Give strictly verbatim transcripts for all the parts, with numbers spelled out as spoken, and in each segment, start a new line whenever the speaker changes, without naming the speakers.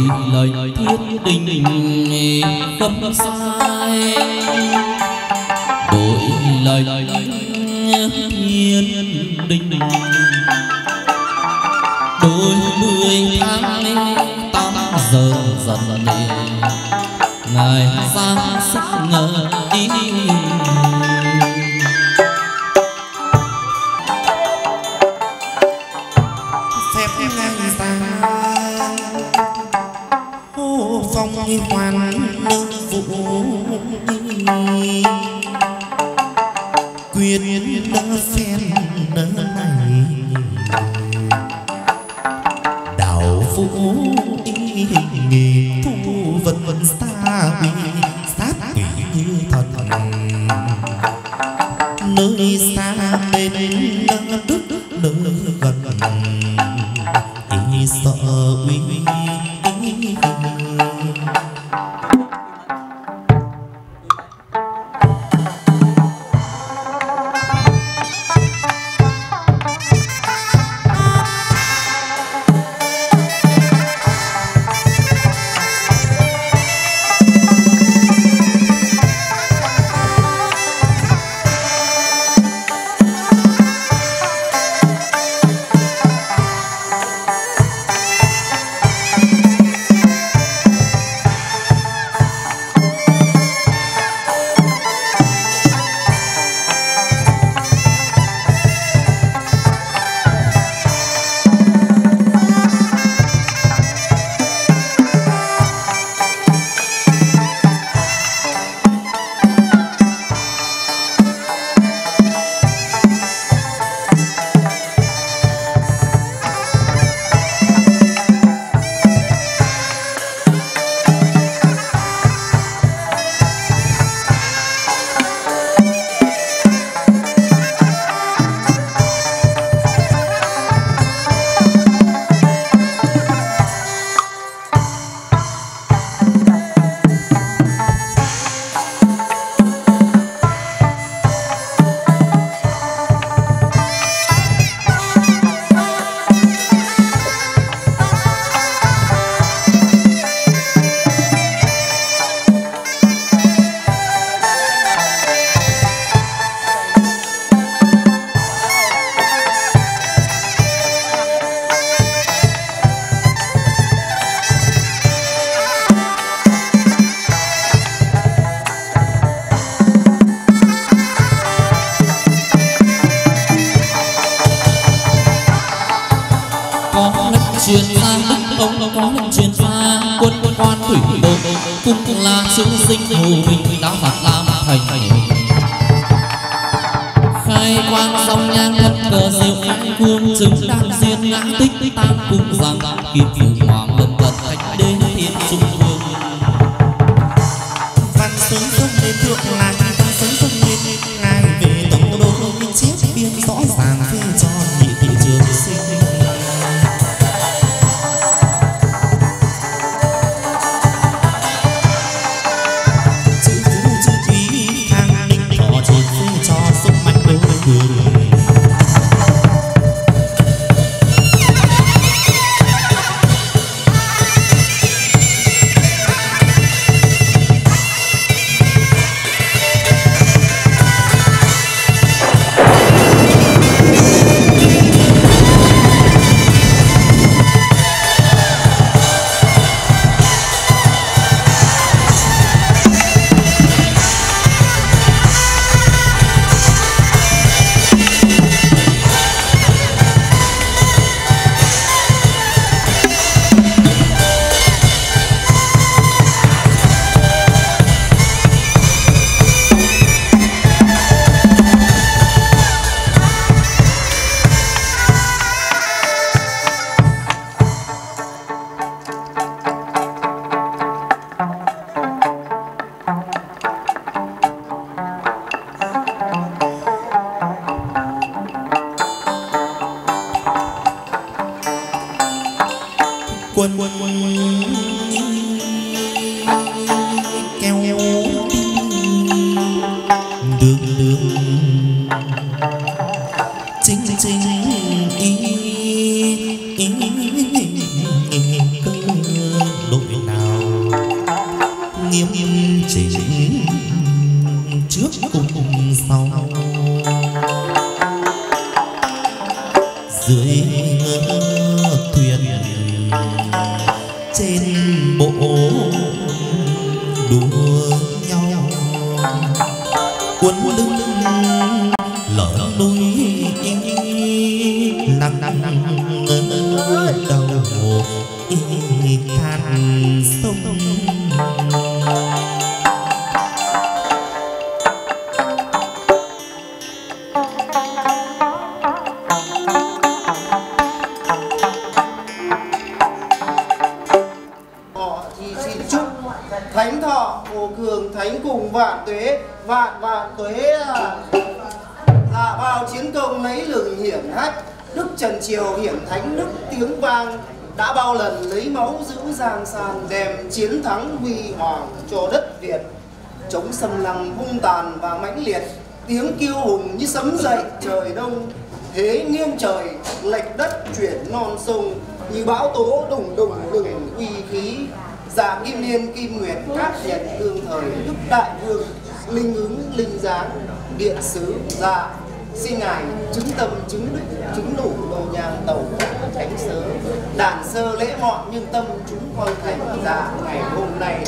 lời thiết tình không sai, đổi lời thiên đình đôi mươi tháng tám giờ dần ngày giang sức ngờ ý
phép ngày giang hô phong hoàn vũ quyết phen này đào vũ nghề thu vân vân xa uy sát quỷ như thần nơi xa bên đức nơi gần ý sợ uy
truyền ra đức ông có lệnh truyền ra quân quan thủy bộ cung là chữ sinh hù mình đã phạt làm thành khai quang dòng nhang thật cờ diệu ai vương chứng đan diên ngã tích tam cung rằng kịp phụ hoàng lần lần khách đến thiên trung vương
văn sướng sông lên thượng lại văn sướng sông lên ngài về tổng đô chết biên rõ ràng phê cho nhị thị trường sinh quân quân kéo đường đường chính chính ý ý cơ lộ nghiêm chỉnh trước cùng sau dưới thuyền trên bộ đua nhau cuốn lưng lở đôi nặng nặng nặng đầu than sông.
Họ thì xin chúc thánh thọ phổ cường thánh cùng vạn tuế vạn vạn tuế à. Dạ vào chiến công lấy lừng hiển hách đức Trần Triều hiển thánh đức tiếng vang đã bao lần lấy máu giữ Giang San đem chiến thắng huy hoàng cho đất Việt chống xâm lăng hung tàn và mãnh liệt tiếng kêu hùng như sấm dậy trời đông thế nghiêng trời lệch đất chuyển non sông như bão tố đùng đùng lừng uy khí dạ kim liên kim nguyệt cát nhật đương thời đức đại vương linh ứng linh giáng điện sứ dạ xin ngài chứng tâm chứng đức chứng đủ đồ nhang tàu thánh sớ đàn sơ lễ mọn nhưng tâm chúng con thành dạ ngày hôm nay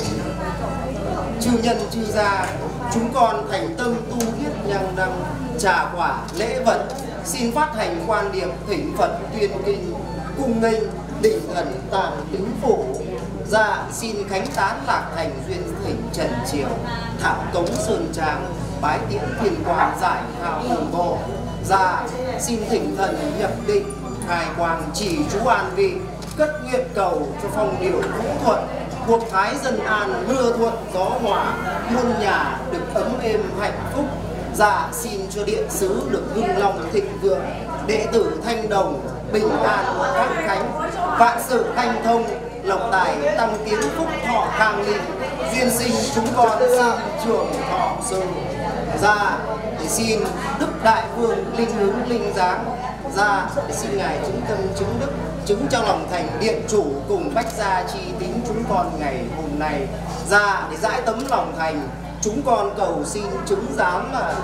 chư nhân chư gia chúng con thành tâm tu viết nhang đăng trà quả lễ vật xin phát hành quan điểm thỉnh Phật tuyên kinh cung nghênh đỉnh thần tàng tứ phủ dạ xin khánh tán lạc thành duyên thỉnh Trần Triều thảo cống sơn tràng bái tiễn thiên quang giải hào hùng bộ dạ xin thỉnh thần nhập định hài quang chỉ chú an vị cất nguyện cầu cho phong điệu vũ thuận cuộc thái dân an mưa thuận gió hòa muôn nhà được ấm êm hạnh phúc dạ xin cho điện sứ được hưng long thịnh vượng đệ tử thanh đồng bình an các khánh vạn sự thanh thông lộc tài tăng tiến phúc thọ khang linh duyên sinh chúng con xin trường thọ sự dạ để xin đức đại vương linh ứng linh giáng dạ để xin ngài chứng tâm chứng đức chứng trong lòng thành điện chủ cùng bách gia chi tín chúng con ngày hôm nay dạ để giải tấm lòng thành chúng con cầu xin chứng giám mà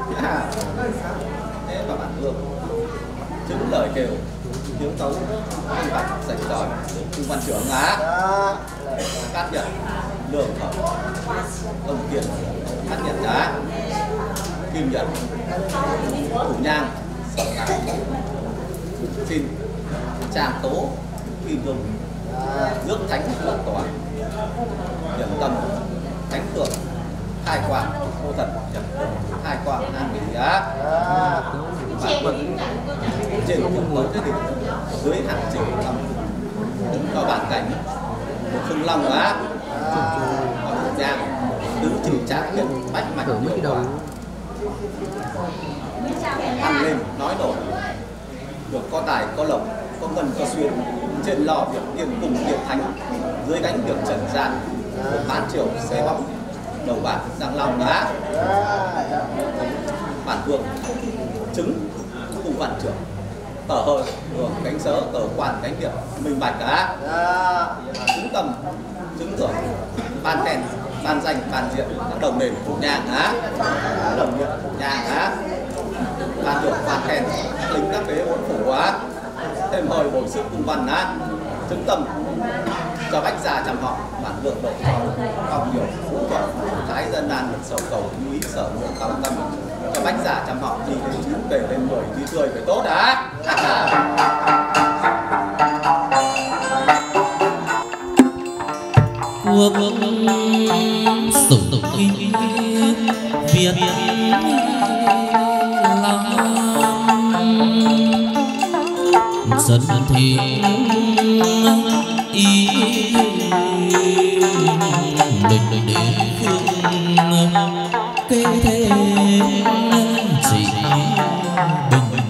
thế mà bản vương chứng lời kêu thiếu tấu văn bản dạy giỏi trung văn trưởng á cát nhật lương thọ ông kiệt cát nhật đá kim nhật thủ nhang xin trang tố kim dung nước thánh luận tòa điểm tâm thánh tượng hai quang ô thật hai quang an bình á bản quân trên cùng mới thế đỉnh dưới hạng trình tâm có bản cảnh một khưng long á ở thủ nhang đứng trình trác hiện bách mạch nhiều quả ăn lên nói đổi được có tài có lộc có ngân có xuyên trên lò việc yên cùng việc thánh dưới đánh việc trần gian bán triều xe bóng đầu bạc giang long đá bản vương chứng cùng vạn trưởng tờ hơi đường cánh sớ tờ quan cánh điệp minh bạch đá chứng tâm chứng thưởng ban khen ban danh ban diện đồng nền thủ nhang á đồng nền thủ nhang á ban thưởng ban khen lính các bế bốn phủ á thêm hơi bồi sức cung văn á chứng tâm cho bách gia chăm họ bản lượng độ còn nhiều phú thuận thái dân an được sầu cầu ý sở nguyện cao tâm cho bách gia chăm họ đi đến chín về lên mười đi tươi phải tốt đã
cuộc sủng Việt Nam dân thì ý định đến phương kê thế chỉ bình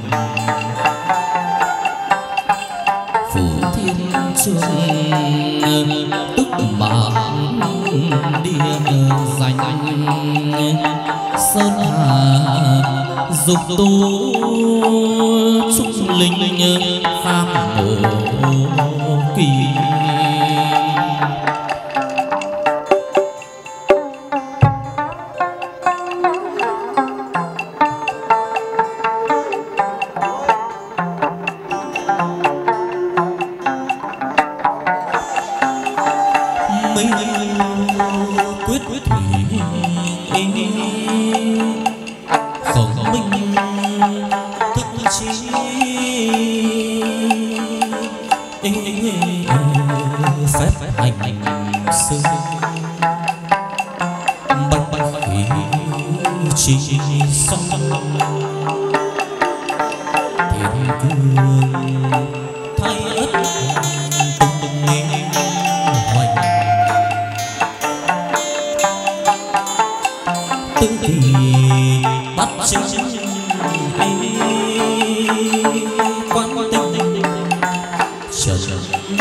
phủ thiên trường tức bản địa danh sơn hà dục tu xúc linh pháp hộ kỳ quyết quyết thủy không minh thức chi phép hành sư bạch bạch khí chi song thiên cương thay ất tung tung nghe hoành tư kỳ bắt chính quan tinh chờ chờ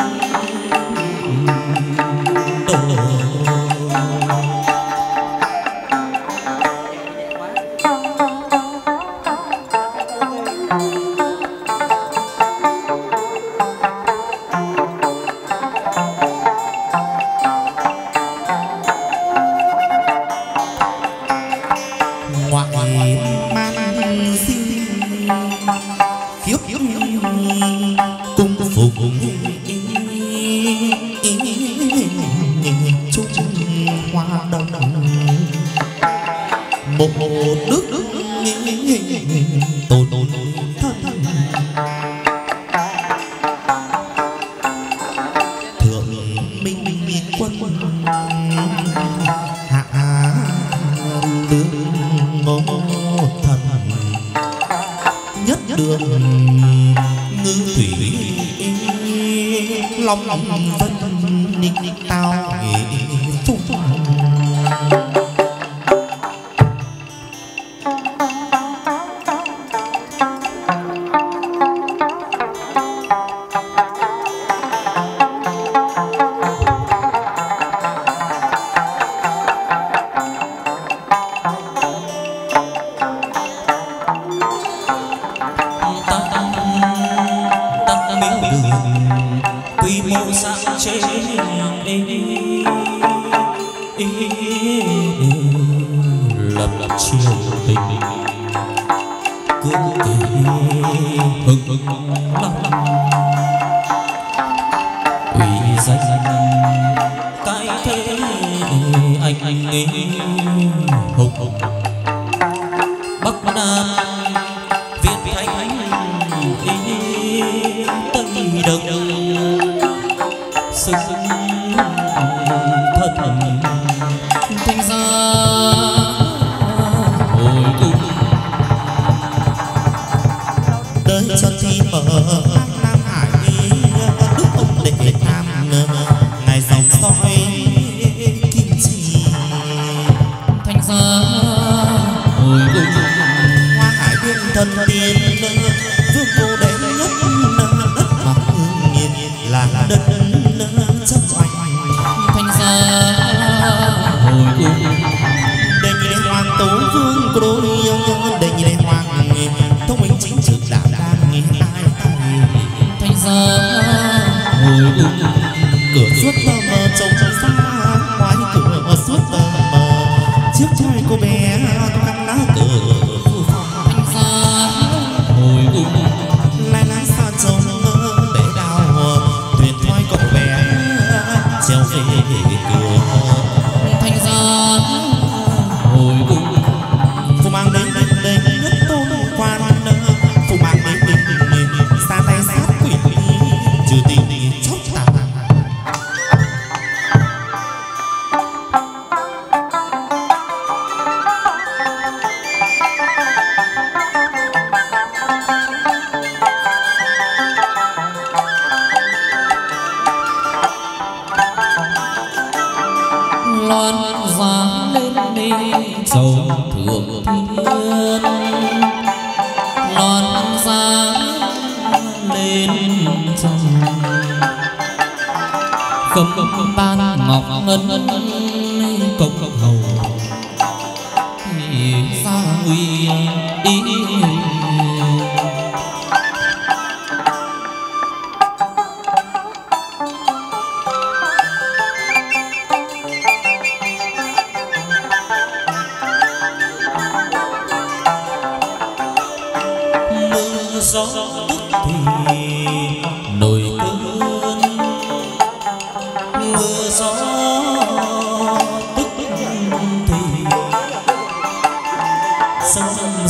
gió tức thì nổi cơn mưa gió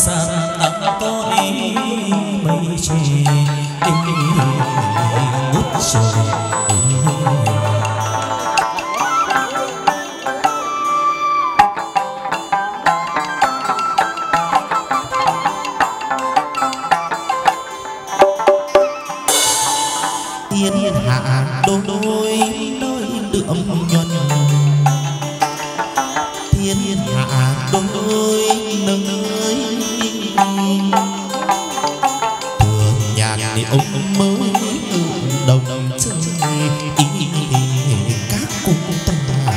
sàn tặng có ý mây trời ngút trời. Thiên hạ đôi đôi đôi đượm nhuần, thiên hạ đôi đôi nơi thường nhạc để ông mới đồng chơi các cung tòa.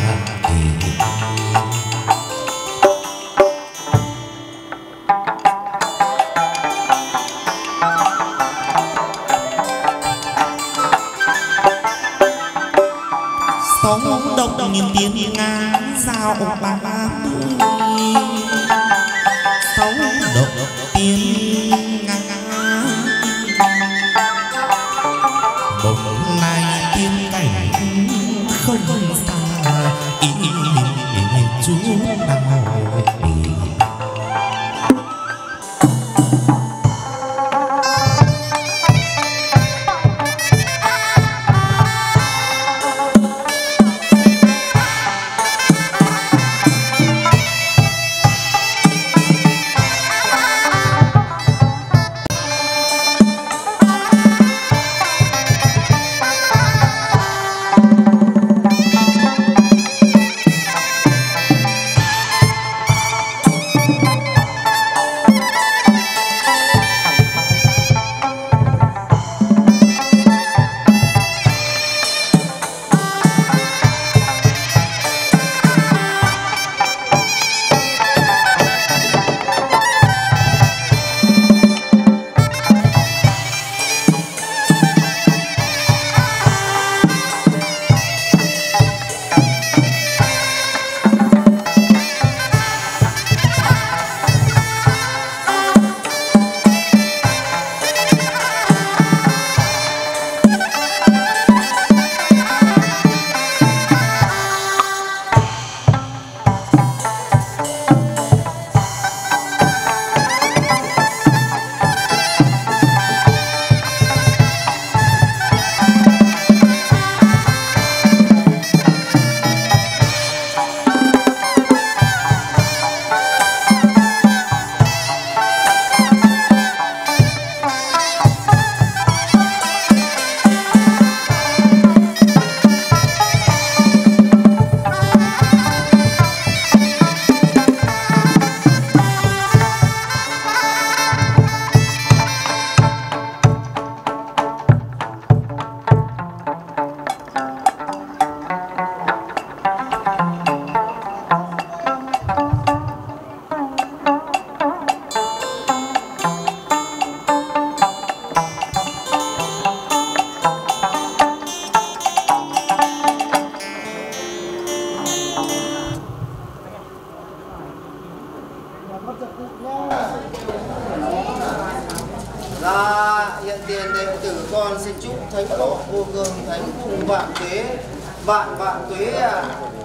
Sóng đông nhìn tiếng ngang giao ba mươi, sóng động tiếng ngang bỗng nay tiên cảnh không xa ý chú nào.
Dạ, hiện tiền đệ tử con xin chúc thánh thọ vô cường thánh cùng vạn tuế, vạn vạn tuế à.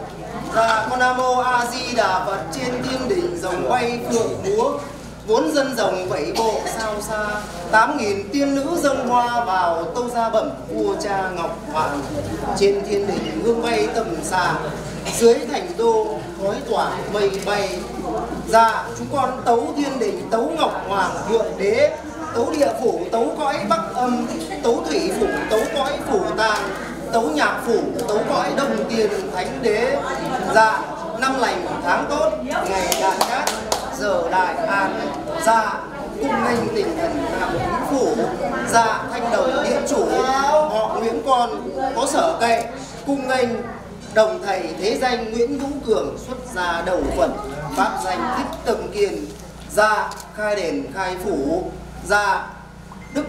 Dạ, con Nam Mô A Di Đà Phật. Trên thiên đỉnh rồng bay phượng múa, vốn dân rồng vẫy bộ sao xa. Tám nghìn tiên nữ dâng hoa vào, tâu ra bẩm vua cha ngọc hoàng. Trên thiên đỉnh hương bay tầm xà, dưới thành đô khói tỏa mây bay. Dạ, chúng con tấu thiên đỉnh, tấu ngọc hoàng thượng đế, tấu địa phủ, tấu cõi bắc âm, tấu thủy phủ, tấu cõi phủ tàng, tấu nhạc phủ, tấu cõi đồng tiền thánh đế. Dạ, năm lành tháng tốt, ngày đại cát, giờ đại an. Dạ, cung nghênh tinh thần nam chính phủ. Dạ, thanh đồng điện chủ họ Nguyễn con có sở cậy, cung nghênh đồng thầy thế danh Nguyễn Hữu Cường xuất gia đầu phận, pháp danh Thích Tâm Kiên. Dạ, khai đền khai phủ. Dạ, đức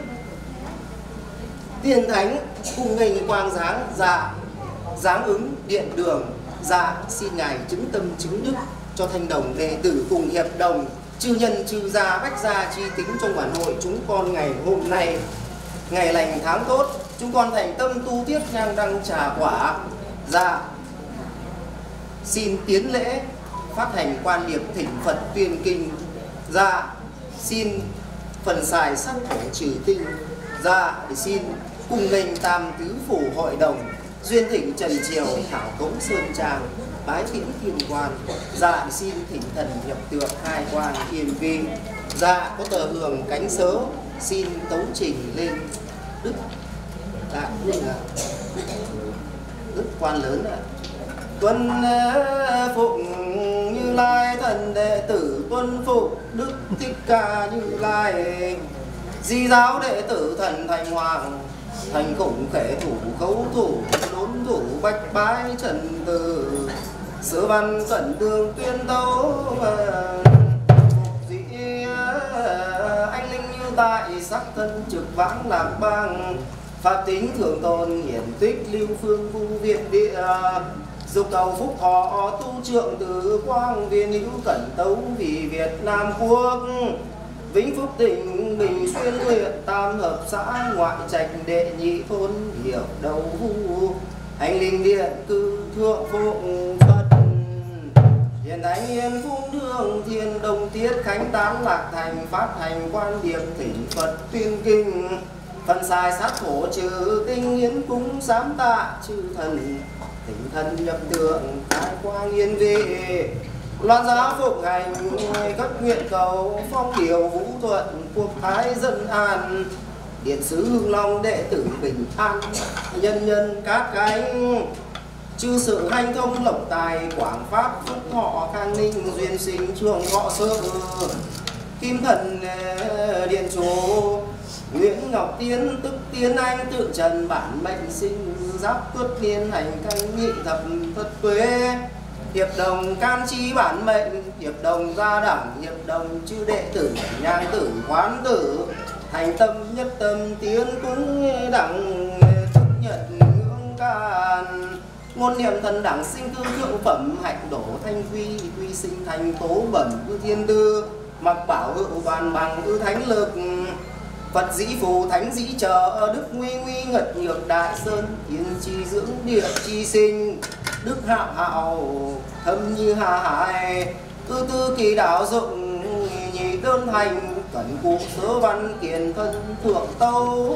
tiên thánh cung nghênh quang giáng. Dạ, giáng ứng điện đường. Dạ, xin ngài chứng tâm chứng đức cho thanh đồng đệ tử cùng hiệp đồng chư nhân chư gia bách gia chi tính trong bản hội chúng con ngày hôm nay. Ngày lành tháng tốt, chúng con thành tâm tu tiết nhang đăng trà quả. Dạ, xin tiến lễ phát hành quan điệp thỉnh Phật tuyên kinh. Dạ, xin phần xài sắc thổ trừ tinh. Dạ để xin cùng nghênh tam tứ phủ hội đồng duyên thỉnh trần triều thảo cống sơn trang bái tiễn thiên quan. Dạ để xin thỉnh thần nhập tượng hai quan yên vi. Dạ có tờ hường cánh sớ xin tấu trình lên đức. Dạ đây là đức quan lớn ạ. Tuân phụng Như Lai thần đệ tử tuân phục Đức Thích Ca Như Lai. Di giáo đệ tử thần thành hoàng thành khủng khể thủ khấu thủ đốn thủ bách bái trần từ sớ văn cẩn đường tuyên tấu. Dĩ anh linh như tại sắc thân trực vãng lạc bang pháp tính thường tồn hiển tích lưu phương vu việt địa dục cầu phúc thọ tu trượng từ quang viên hữu cẩn tấu vì Việt Nam quốc. Vĩnh Phúc tỉnh Bình Xuyên huyện tam hợp xã ngoại trạch đệ nhị thôn hiệp đầu vu anh linh điện cư thượng phụng Phật hiện thánh yên phung đường thiên đồng tiết khánh tán lạc thành phát hành quan điệp thỉnh Phật tuyên kinh phần xài sát thổ trừ tinh yến cúng sám tạ chư thần thỉnh thần nhập tượng khai quang yên về loan giá phụng hành các nguyện cầu phong điều vũ thuận quốc thái dân an điện sứ Hưng Long đệ tử bình an nhân nhân các cánh chư sự hanh thông lộc tài quảng pháp phúc thọ khang ninh duyên sinh trường thọ sơ kim thần điện chủ Nguyễn Ngọc Tiến tức Tiến Anh tự trần bản mệnh sinh giáp tuất niên hành canh nhị thập thất tuế hiệp đồng can chi bản mệnh hiệp đồng gia đẳng hiệp đồng chư đệ tử nhang tử quán tử thành tâm nhất tâm tiến cúng đẳng chấp nhận ngưỡng can ngôn niệm thần đẳng sinh cư thượng phẩm hạnh đổ thanh quy quy sinh thành tố bẩn cư thiên tư mặc bảo hữu bàn bằng cư thánh lực Phật dĩ phù thánh dĩ trợ đức nguy nguy ngật nhược đại sơn thiên chi dưỡng địa chi sinh đức hạo hạo thâm như hà hải tư tư kỳ đạo dụng nhị đơn hành cẩn cụ sớ văn kiền thân thượng tâu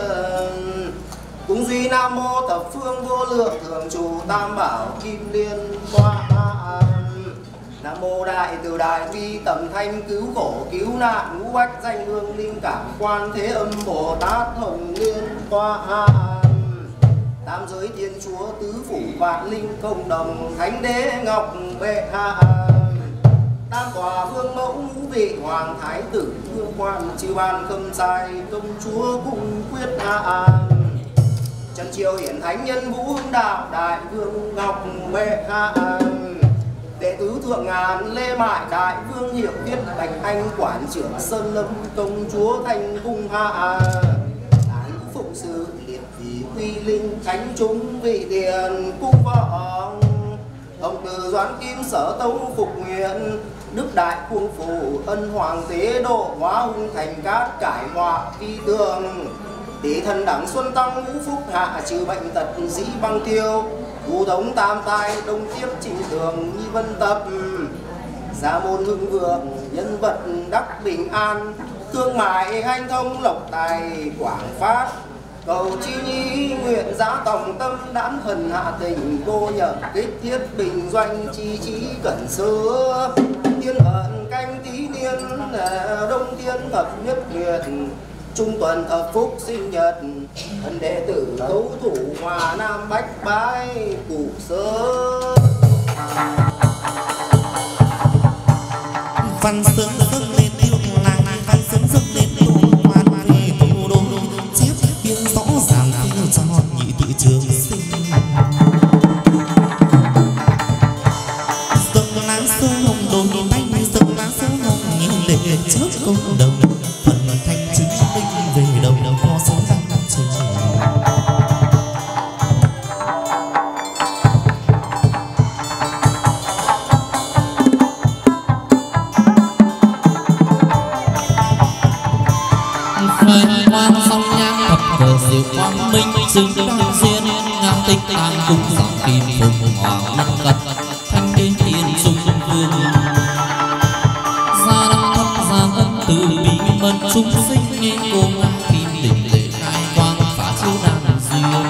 cúng duy nam mô thập phương vô lượng thường trụ tam bảo kim liên qua nam mô đại từ đại bi tầm thanh cứu khổ cứu nạn ngũ bách danh hương linh cảm quan thế âm bồ tát hồng liên qua tam giới thiên chúa tứ phủ vạn linh công đồng thánh đế ngọc bệ hạ tam tòa vương mẫu ngũ vị hoàng thái tử vương quan chư ban khâm sai công chúa cùng quyết hạ trần triều hiển thánh nhân vũ hưng đạo đại vương ngọc bệ hạ đệ tứ thượng ngàn lê mại đại vương hiệu viết bạch anh quản trưởng sơn lâm công chúa thanh cung hạ đại phụng sự liệt vị quy linh thánh chúng vị tiền cung vợ ông từ doãn kim sở tấu phục nguyện đức đại cuồng phủ ân hoàng tế độ hóa hung thành cát cải họa phi tường tỷ thần đẳng xuân tăng ngũ phúc hạ trừ bệnh tật dĩ băng tiêu Vũ thống tam tai đông tiếp trình tường nhi vân tập gia môn hưng vượng nhân vật đắc bình an thương mại hanh thông lộc tài quảng phát cầu chi nhi nguyện giá tòng tâm đãn thần hạ tình vô nhập kích thiết bình doanh chi trí cẩn sơ thiên vận canh tí niên đông thiên thập nhất nguyệt trung tuần thập phúc sinh nhật thần đệ tử cấu thủ hòa nam bách bái cụ sơ
văn sướng dâng lên yêu làng văn sướng dâng lên yêu quan về thủ đô chép biên rõ ràng tiêu cho nhị tự trường sinh dâng lá sơ hồng đồn tay dâng lá sơ hồng nhìn lệ trước công đồng phần thanh chính minh về đầu có số tăng trình
quan song nhang thập cờ diệu quang minh xứng đôi diên ngang tích tang cung dòng kim phùng hoàng lân cật thanh đến thiên dung vương gia đăng thất giang ân từ chúng sinh nghe cô ngã kim đỉnh lệ khai quang phá chiếu đàn duyên.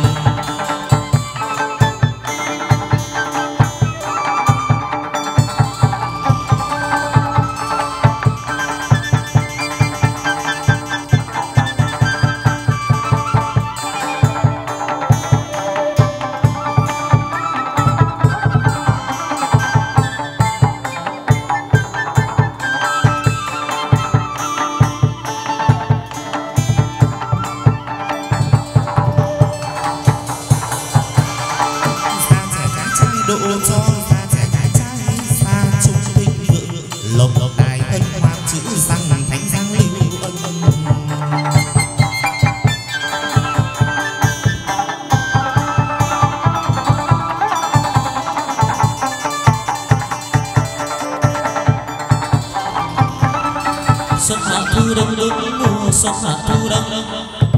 Xuân hạ thu đông đông mùa xuân hạ thu đông đông.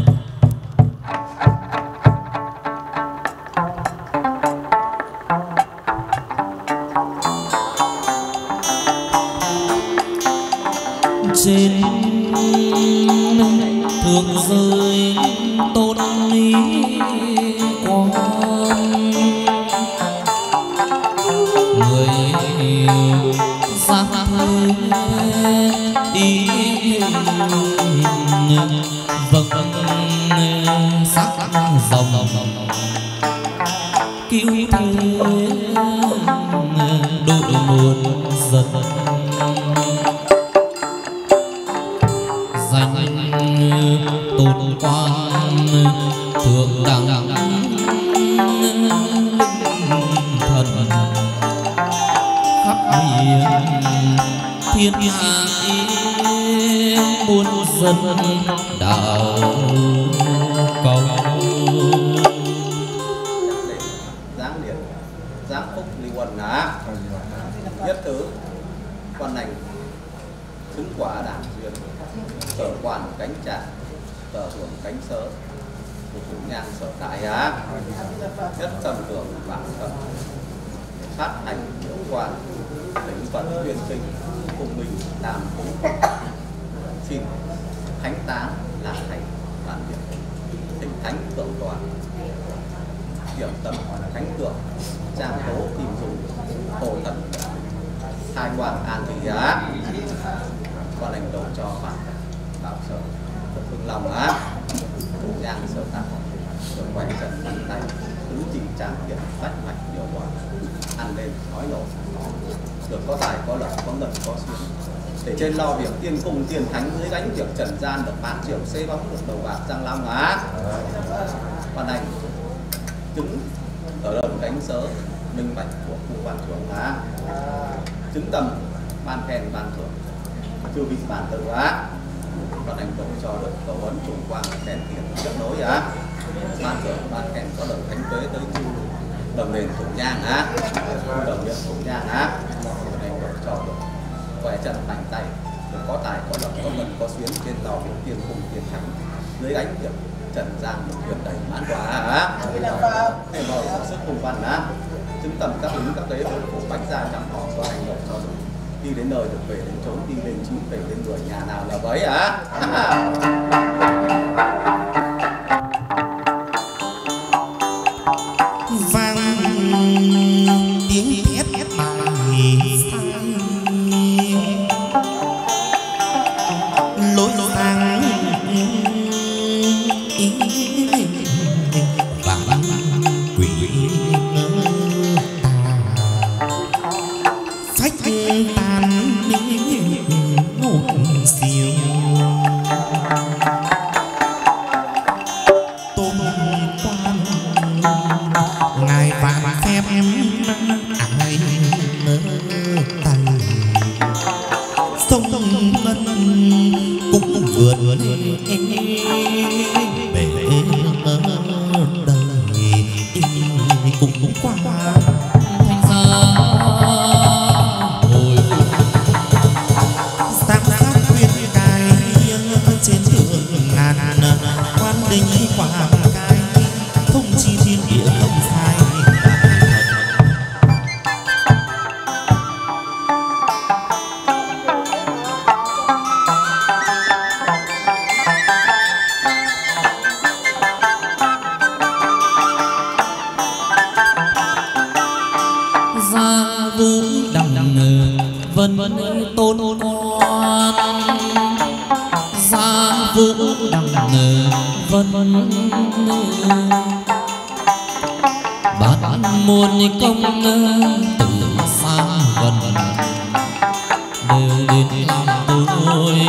Trên thượng rơi tôn lý quang, người giang thơi đi vâng sắc dòng cứu thế đội muôn dân danh tôn quan thượng đẳng thần khắp miền thiên hạ muôn dân đạo cầu.
Giáng liệt giáng phúc ly quần á nhất thứ quan lành chứng quả đảng duyên sở quan cánh trả tờ hưởng cánh sớ của chủ nhang sở tại á nhất tầm tưởng bản tâm phát hành hiệu quan lĩnh phật tuyên sinh cùng mình làm cũng xin thánh táng là thầy bản việc thỉnh thánh tượng toàn điểm tâm thánh tượng trang tố tìm dùng hồ thần hai quan an thị á quan lãnh độ cho bản đạo sở phương lòng á thủ nhang sở tạng rồi quay trận bàn tay tứ chỉ trang kiện bách mạch điều hòa ăn lên nói nổ được có tài có lợi có ngân có xuyên để trên lo việc tiên cung tiên thánh dưới đánh việc trần gian được bạc triệu xê bóng được đầu bạc giang long á quan hành chứng ở lần cánh sớ minh bạch của khu quan trưởng á chứng tầm ban khen ban thưởng chưa bị bản tự á quan hành tổ cho được cầu vấn chủ quan khen tiền kết nối á ban thưởng ban khen có lời thánh tuế tới chu đồng đền thủ nhang á đồng điện thủ nhang á quan hành tổ cho được quẻ trận mạnh tay được có tài có lợi có ngân có xuyến trên tàu biển tiên cung tiên thánh dưới ánh việc trần gian được thuyền đầy mãn quả á để mời sức cùng văn á chứng tầm các ứng các tế của bánh ra chẳng họ có hành động cho được đi đến nơi được về đến chốn đi lên chín về lên người nhà nào là với á
vang tiếng thét bài lối sang vàng quỷ phách tan ngột siêu tôn quan ngài vạn phép ai mơ tay sông ngân cũng vượt bể đời cũng qua
Thành ra hồi
giám sát khuyên cài trên đường ngàn quan đình quả cài thông chi thiên địa không sai.
vũ đằng vân tôn con gia vũ đằng vân bát muôn công từ xa gần đều đến làm tôi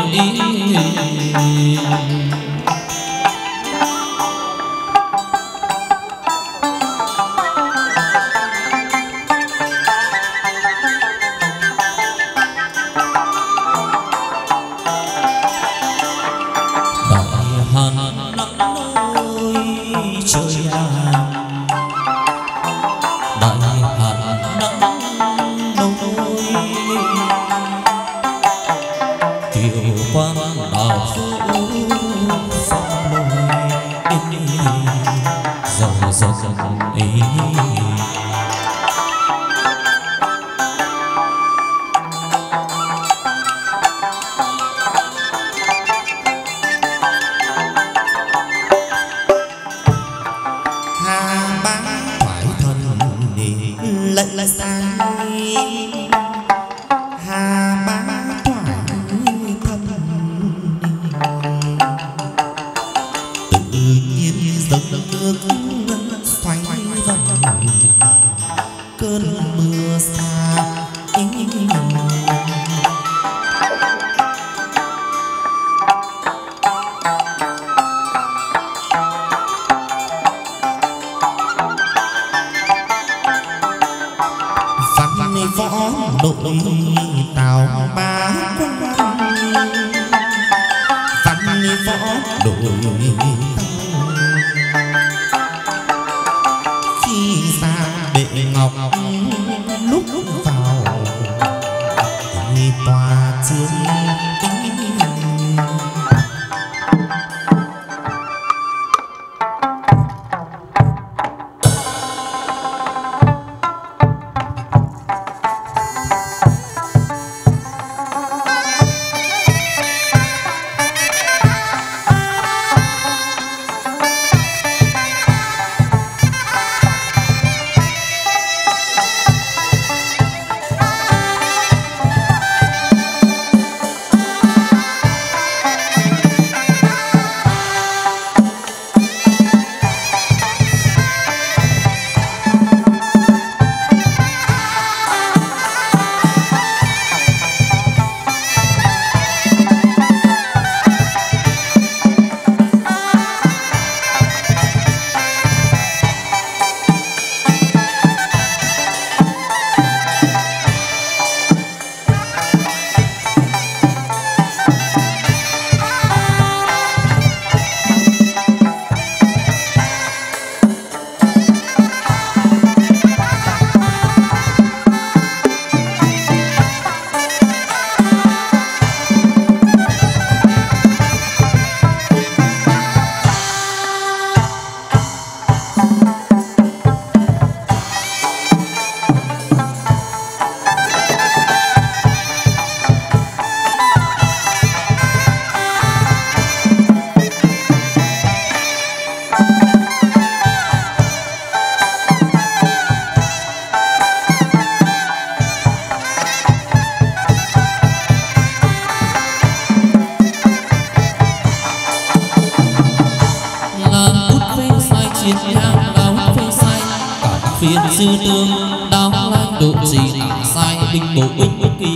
phiên sư tương đao lai độ gì sai binh bộ binh kỳ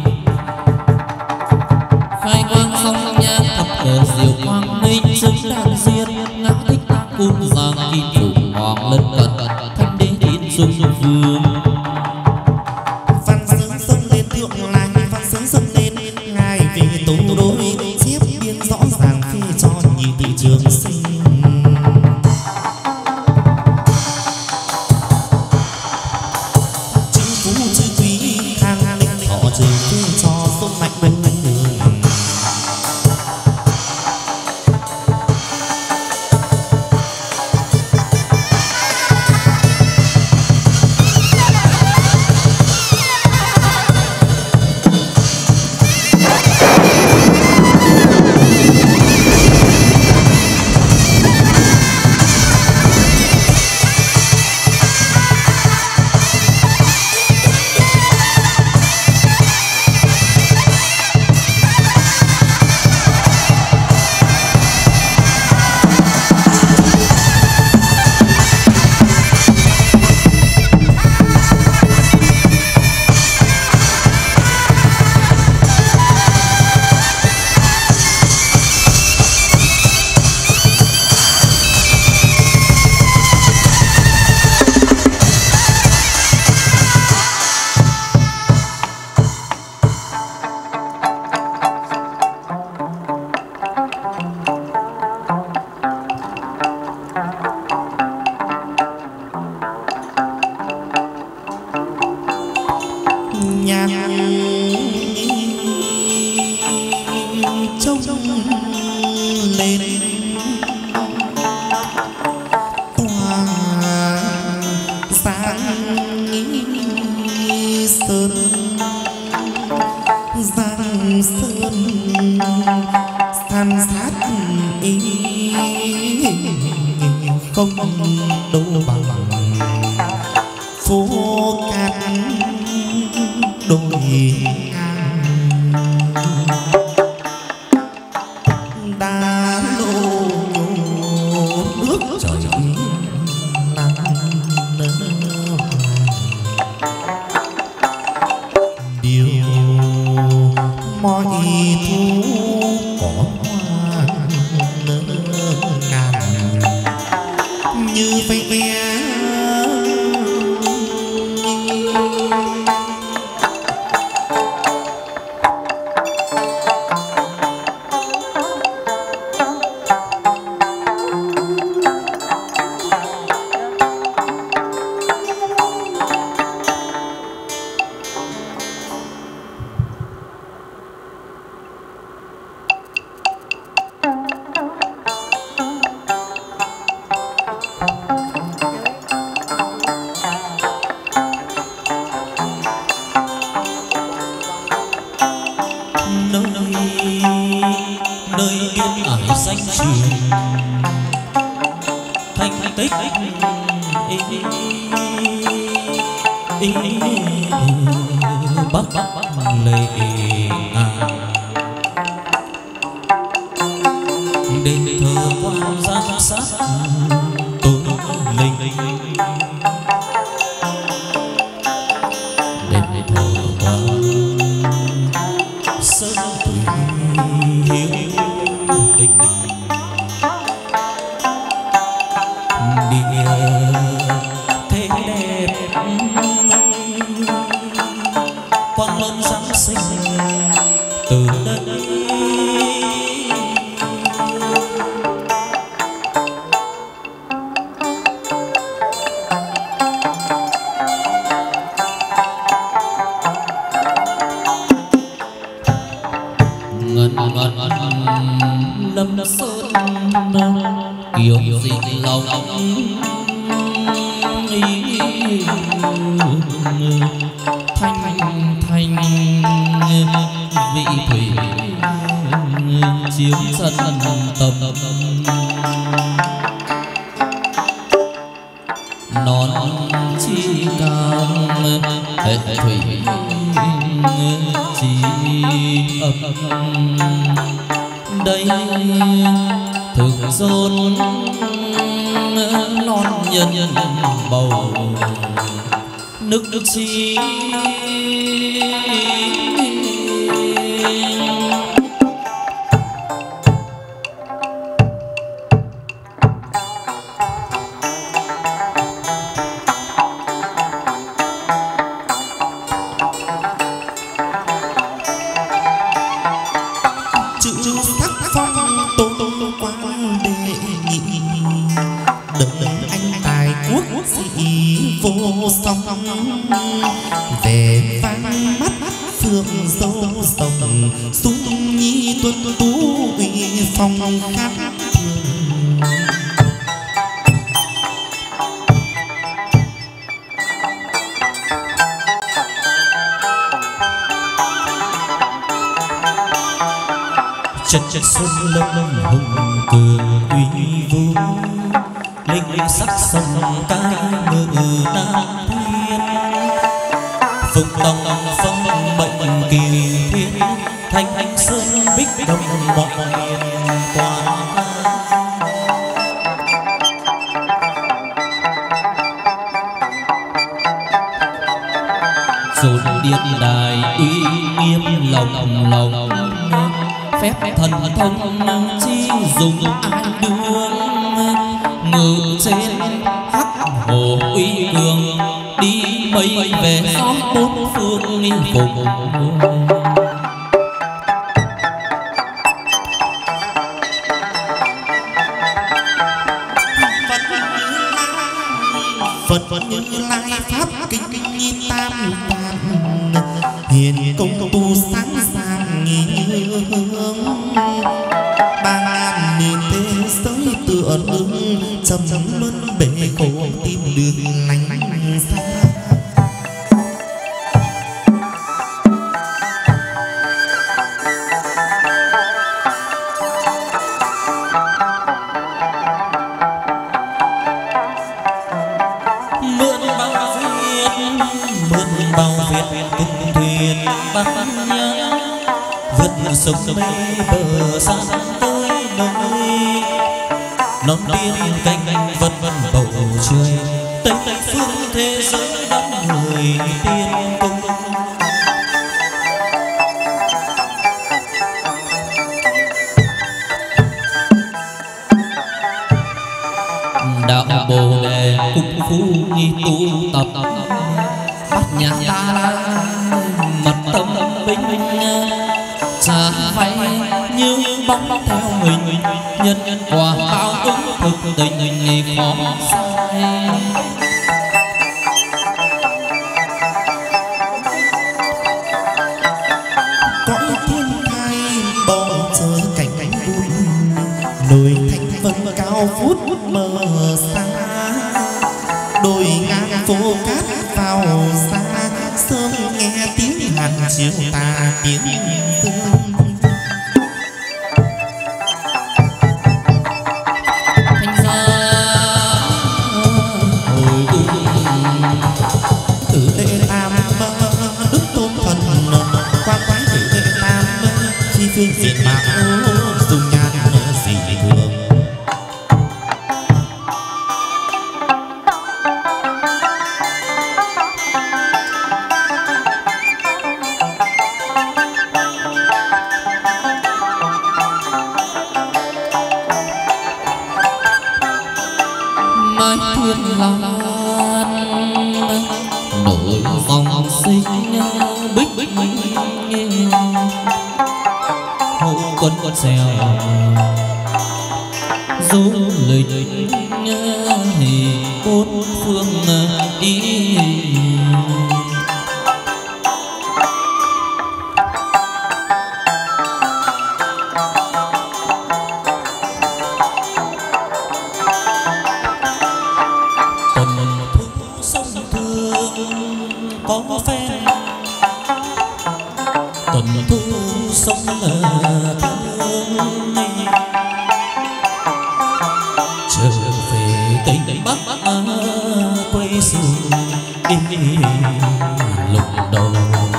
khai quang song nhang thập cờ diệu quang minh xứng đàn diên ngã thích tác cung giang kim phủ hoàng lân cận thanh đế thiên xuân vương
văn sướng sông lên thượng làng văn sướng sông lên ngài về tố đối chép biên rõ ràng phê cho nhị thị trường sinh nhạc trông lên tòa sáng sơn giang sơn san sát ý không đâu bằng phố cát đôi đá lô nước trời nắng điều mọi thu có hoa ngàn như vậy
chân chân xuân lâm lâm hùng cường uy vũ linh sắc sông ca ngự nam thiên phụng đồng phong mệnh kỳ thiên thanh thanh sơn bích đồng mọi miền quan dồn điện đài uy nghiêm lòng lòng phép thần thông chi dùng ai đương ngự trên hắc hồ uy cường đi mây về gió bốn phương cùng
Phật Phật như lai pháp kinh kinh tam tam hiền công tu sáng sáng hướng ba ngàn niên thế giới tựa lưng trầm luân bể khổ tim đường lành lành xa.
sông mây bờ xa tới nơi non biên canh canh vân vân bầu trời tây tây phương thế giới đắm người tiên cung đạo bồ đề cung phú nghi tu tập bát nhã ta mật tâm bình xa bay như bóng theo mình nhân quả báo ứng thực tình khó sai
cõi thiên thai bầu trời cảnh cảnh buồn đồi thành vân cao phút mờ xa đồi ngang phố cát vào xa sớm nghe tiếng hàn chiều tà tiếng tương thành ra hồi tử lệ tam đức tôn thần quan quái tử lệ tam phi phương diện mạo dùng nhan dị thường
nổi vòng sinh bích bích hộ quân quân xèo du lịch bốn phương đi có phen tuần thu sông là thương trở về tây bắc quê xưa lục đầu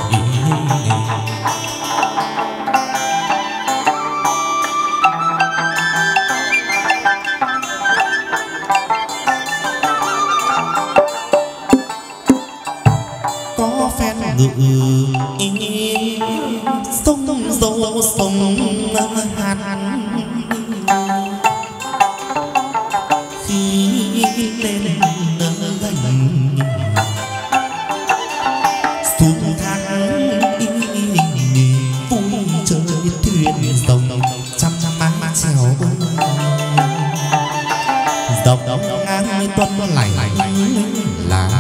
ngự sông dâu sông hàn khi lên gành xuống tháng vui chơi thuyền sông trăm trăm má trèo dọc ngang tuần lành là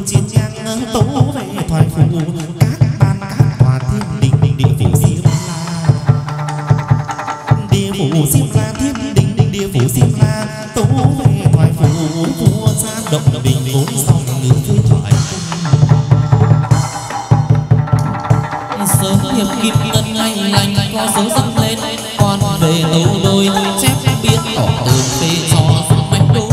chiến nhang tấu về thoại phủ các ban các hòa thiên đình địa phủ diêm la địa phủ diêm la thiên đình địa phủ diêm la tấu về thoại phủ vua gia động bình vốn dòng ngữ với thoại
sớm hiệp kim ngân ngày lành có số dâng lên còn về tấu đôi chép biết tỏ tường phê cho mảnh đôi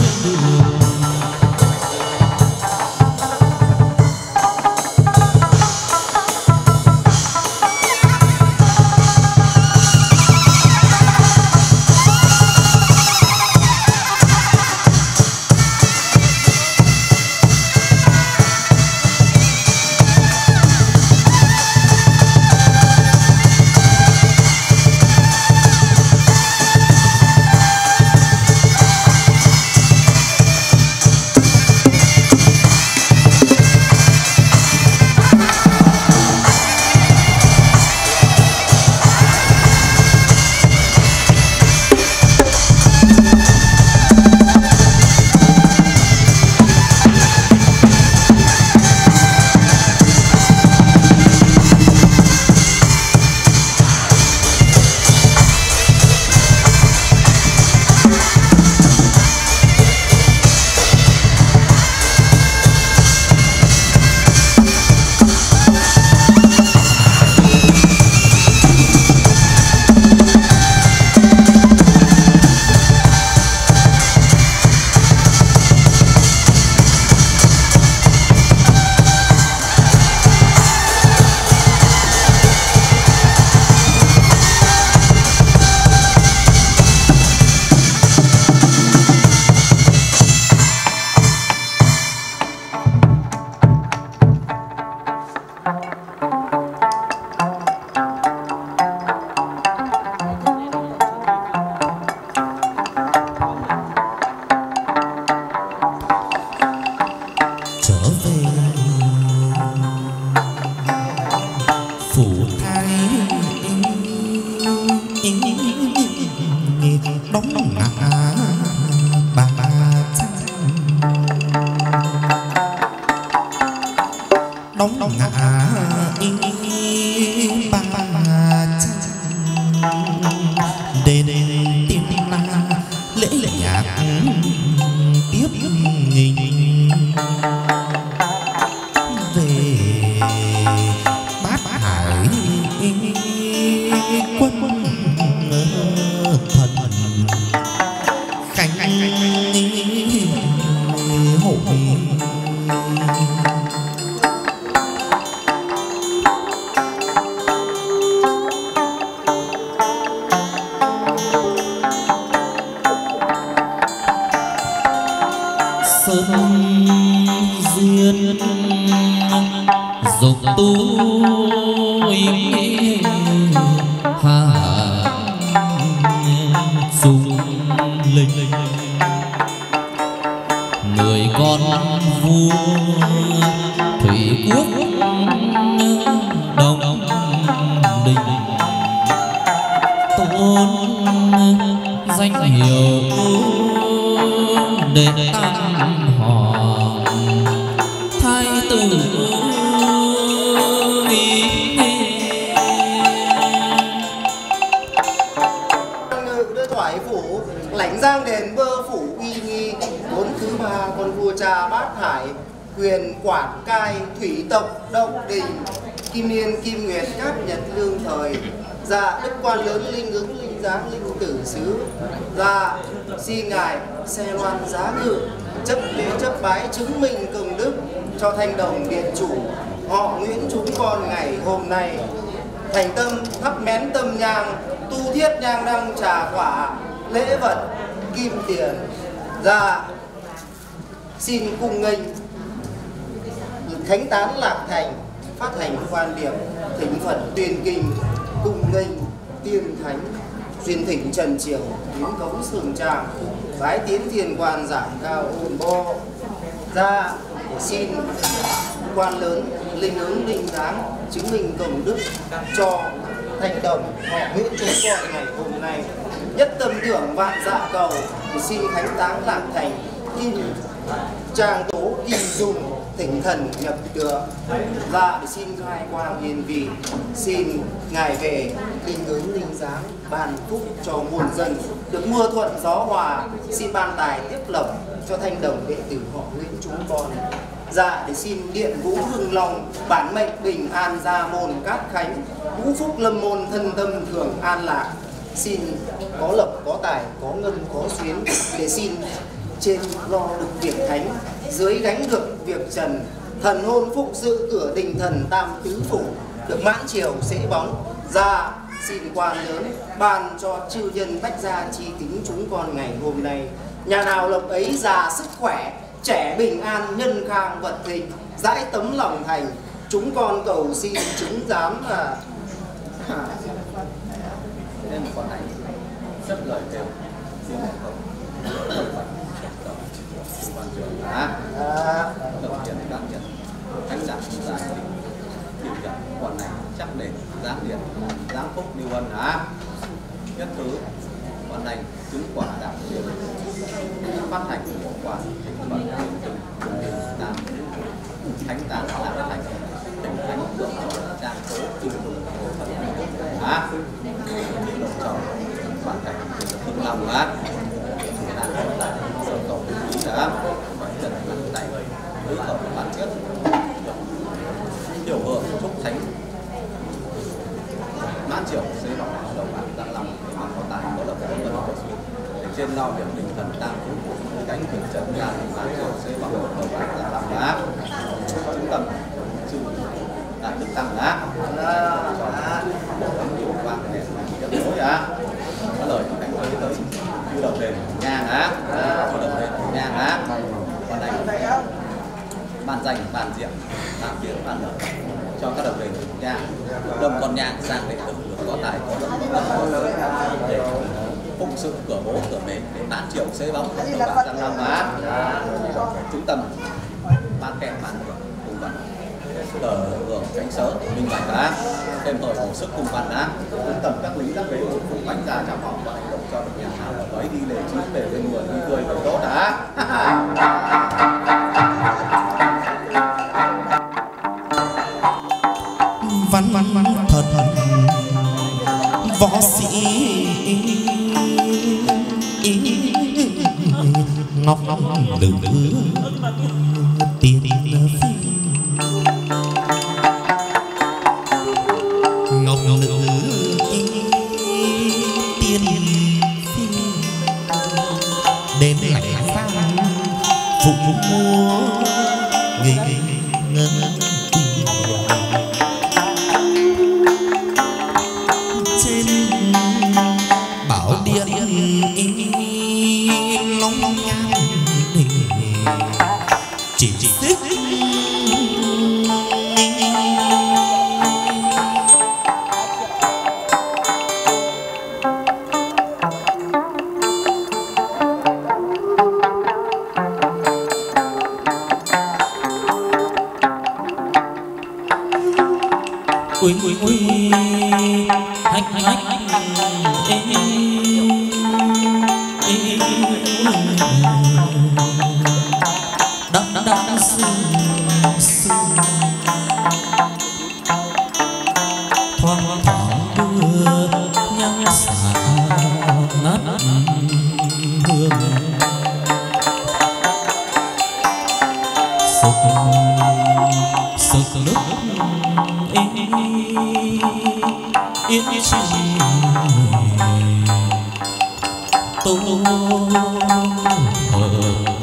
Kim Niên, Kim Nguyệt, Cát Nhật, Lương Thời. Dạ, Đức Quan Lớn, Linh Ứng, Linh Giáng, Linh Tử Xứ. Dạ, xin Ngài xe loan giá ngự, chấp lễ chấp bái chứng minh công đức cho thanh đồng điện chủ họ Nguyễn chúng con ngày hôm nay. Thành tâm thắp nén tâm nhang, tu thiết nhang đăng trà quả, lễ vật, kim tiền. Dạ, xin cung nghênh khánh tán lạc thành, phát hành quan điểm, thỉnh Phật tuyên kinh, cung nghênh tiên thánh, duyên thỉnh trần triều, tiến cống sường tràng, bái tiến thiên quan giảng cao ôn bo. Ra để xin quan lớn, linh ứng, linh giáng chứng minh công đức cho thành đồng họ Nguyễn chúng con ngày hôm nay. Nhất tâm tưởng vạn dạ cầu, để xin khánh táng lạc thành, kim tràng tố đi dùng thỉnh thần nhập tượng. Dạ để xin khai quang hiền vị, xin ngài về linh ứng linh giáng, ban phúc cho muôn dân, được mưa thuận gió hòa, xin ban tài tiếp lộc cho thanh đồng đệ tử họ Nguyễn chúng con. Dạ để xin điện vũ hưng long, bản mệnh bình an gia môn cát khánh, ngũ phúc lâm môn thân tâm thường an lạc. Xin có lộc có tài có ngân có xuyến, để xin trên lo được việc thánh, dưới gánh được việc trần, thần hôn phụng sự cửa đình thần tam tứ phủ, được mãn triều sẽ bóng. Ra xin quan lớn ban cho chư nhân bách gia chi kính chúng con ngày hôm nay. Nhà nào lộc ấy già sức khỏe, trẻ bình an nhân khang vật thịnh, dãi tấm lòng thành, chúng con cầu xin chứng giám là
nên một con này rất lời kêu tiếng không quan trường đã đầu tiên các nhận thánh giả giải điều nhận con này chắc để giáng điện giáng phúc lưu ân đã nhất thứ con này chứng quả đạo diệu phát hành của quả và tám thánh tán đã thành thành thánh tượng trang số kinh tùng của phật đã đồng tròn hoàn thành thương lòng đã là sở cầu ý đã phải trần nặng tay với hợp bản chất điều hưởng chúc thánh mãn triều xây bằng đầu bạc đã lòng để mà có tài có lập có vân có duyên để trên lo việc đình thần tam phú cánh thỉnh trấn là mãn triều xây bằng đầu bạc đã lòng đã trung tâm sự đạt đức tăng đã cho nhiều vang để kết nối đã có lời của cảnh tới tới như đầu đền nhang á cho đầu đền nhang á còn đây ban danh ban diện ban tiếng ban lời cho các đầu đền nhang đâm con nhang sang để tử được có tài có lợi để phụng sự cửa bố cửa mến để tán triều xây bóng đầu bạc giang long á trung tâm ban kèm ban hưởng cùng văn tờ hưởng cánh sớ minh bạch á thêm thời hồi sức cùng văn á trung tâm các lý các về phụ bánh ra chào họ và hành động cho được nhà nào ở ấy đi lễ chín về bên người đi cười về tốt đã
văn văn văn thật võ sĩ ngọc ngọc đừng tiền phi ngọc nữ tiên phi đến lạnh vang phục mua nghề ngân trên bảo điện long nhan chỉ chỉ tích
ui ui ui hách hách đắc đắc sương sương thoáng thoáng đưa nhang xả ngát hương sực sực nước yên chi tô hợp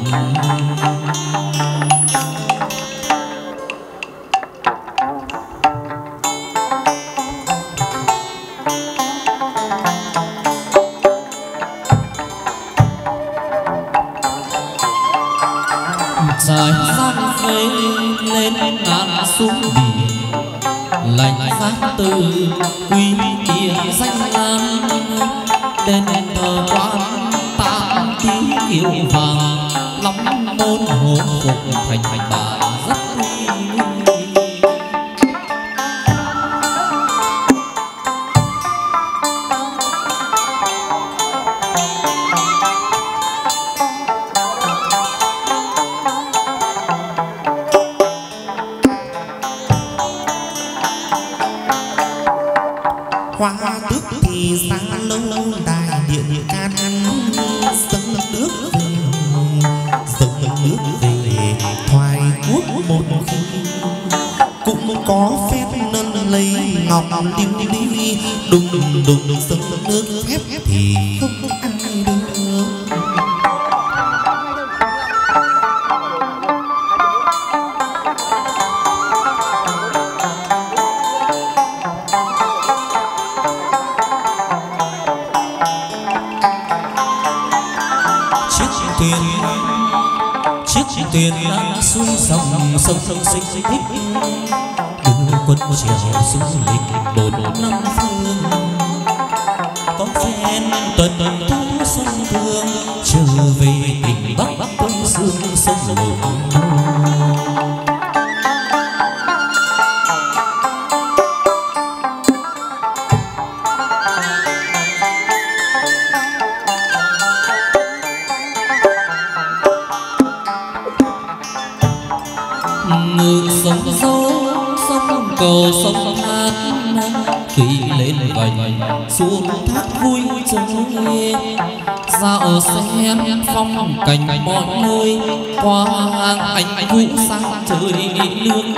dài sang phê lên ngàn xuống biển lạnh phát từ quý địa danh lam đền thờ quan tam tí kiều vàng lắm môn hộ phục thành thành bà rất uy
qua tước thì xa lâu lâu đài điện can dâng nước về dâng nước về thoại quốc một khi cũng có phép nâng lấy ngọc đinh đi đùng đùng đùng dâng nước thép thì không ai được.
Tiền lan xuôi dòng sông sông sinh thích đưa quân trèo du lịch bốn năm phương có phen tuần thu sông thương trở về tỉnh Bắc Bắc Đông Dương sông Lục. Cầu sông thác khi lên vành xuống thác vui chơi dạo xem phong cảnh mọi nơi qua ánh vũ sáng trời lương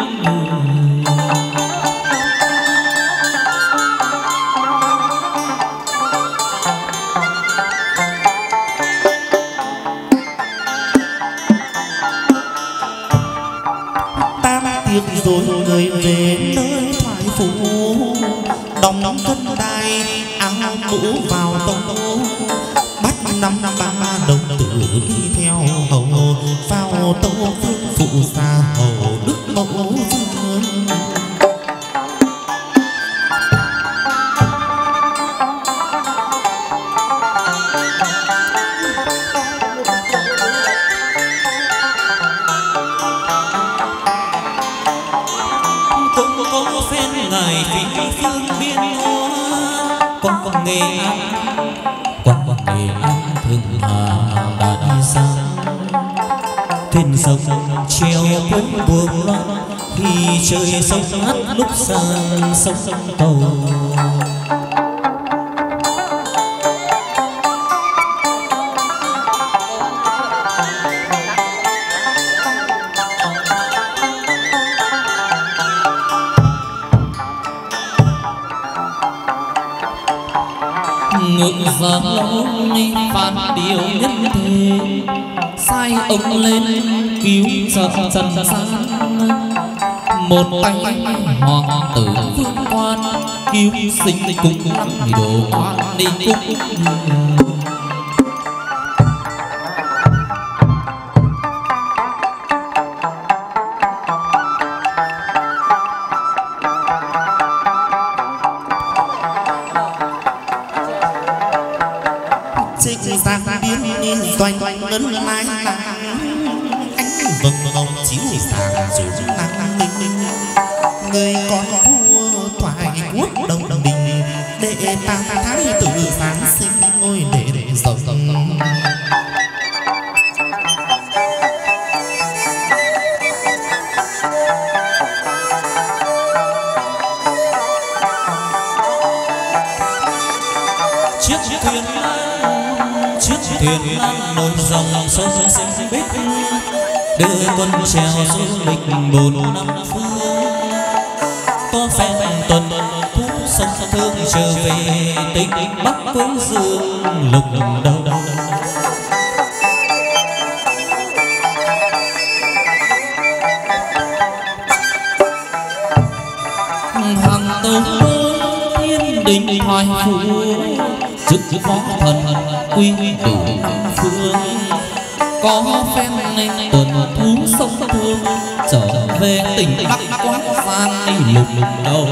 rồi người về nơi thoại phủ đóng đóng cân đai áo mũ vào tông bắt năm năm ba đồng tử đi theo hầu vào tô phương phụ xa hầu đức mẫu vương
Nghệ An qua Nghệ An Thường Hà đã đi xa thuyền sông treo cuốn buồm loan thì trời sông hát lúc sang sông sông cầu ngự giờ lâu phạt điều nhân thế sai ông lên cứu trợ trần gian một tay hoàng tử vương quan cứu sinh cùng đồ oan đi cung
doanh ngân mai ánh vầng vầng chiếu sáng rồi nắng ninh người con vua thoại quốc đông đông đình đệ tam thái tử giáng sinh ngôi đền rộng
chiếc thuyền chiếc thuyền nổi dòng sông xanh biếc đưa quân trèo du lịch bốn năm phương có phen tuần thu sông thương trở về tỉnh Bắc với dương lục đầu hàng tàu thiên đình hoài phủ chức phó thần quy đủ phương có phen ninh tuần thú sông thương trở về tỉnh Bắc quán sang lục đầu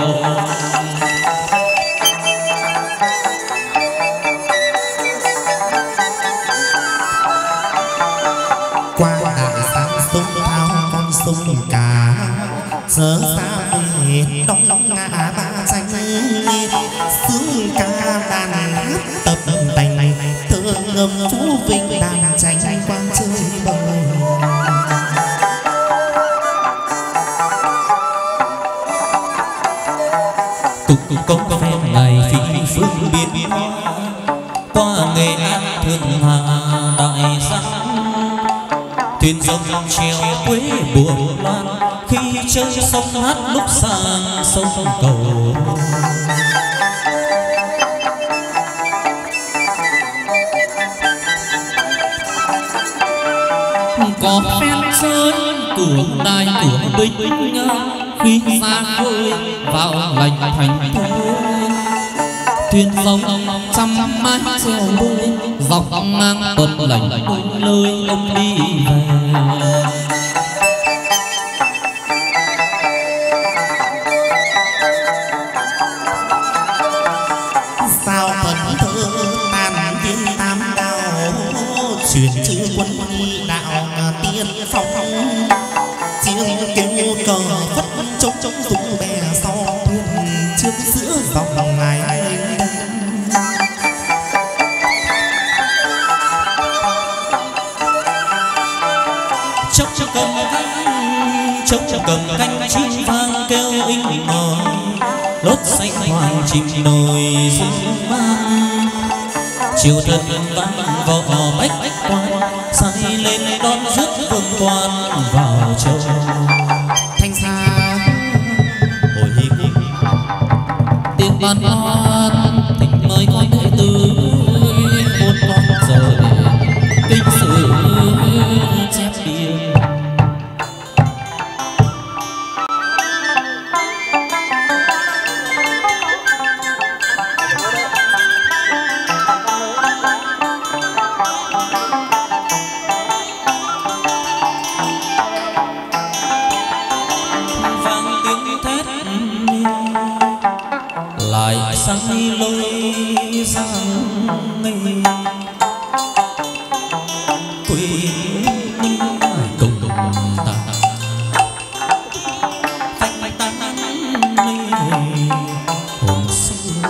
qua đại sáng sông thao con sông cả giờ xa về đóng đóng ngã ba xanh sướng ca đàn hát tập đành này thơ ngâm phú vinh đàn tranh quang chơi bời
tục công phen ngày phí phương biên qua Nghệ An Thượng Hà Đại Giang, thuyền dòng treo quê buồm loan khi chơi sông hát lúc sang sông cầu. Có phen chơi của đài của binh khi xa khơi vào lành thành thơ, thuyền dòng trăm mái treo bơi dọc ngang tuần lành nơi ông đi về.
Sao thần thơ tàn viên tam đào truyền chữ quân nhi đạo tiên phong, chiêng kêu cờ phất trống trống rung bè sau thuyền trước giữa dòng ngày.
Chốc chốc cầm canh, chốc chốc cầm canh chim vang kêu inh ỏi, lốt xanh hoàng chim nồi rung vang. Chiều thân vang võ bách quan, say lên đón rước vương quan vào châu.
Thanh xa hồi hịch
tiếng ban hoan tình mời con đệ tử một con rời kinh sử chép điền. Sang lối sang mây quê mình cùng ta phanh tan mây hôm xưa.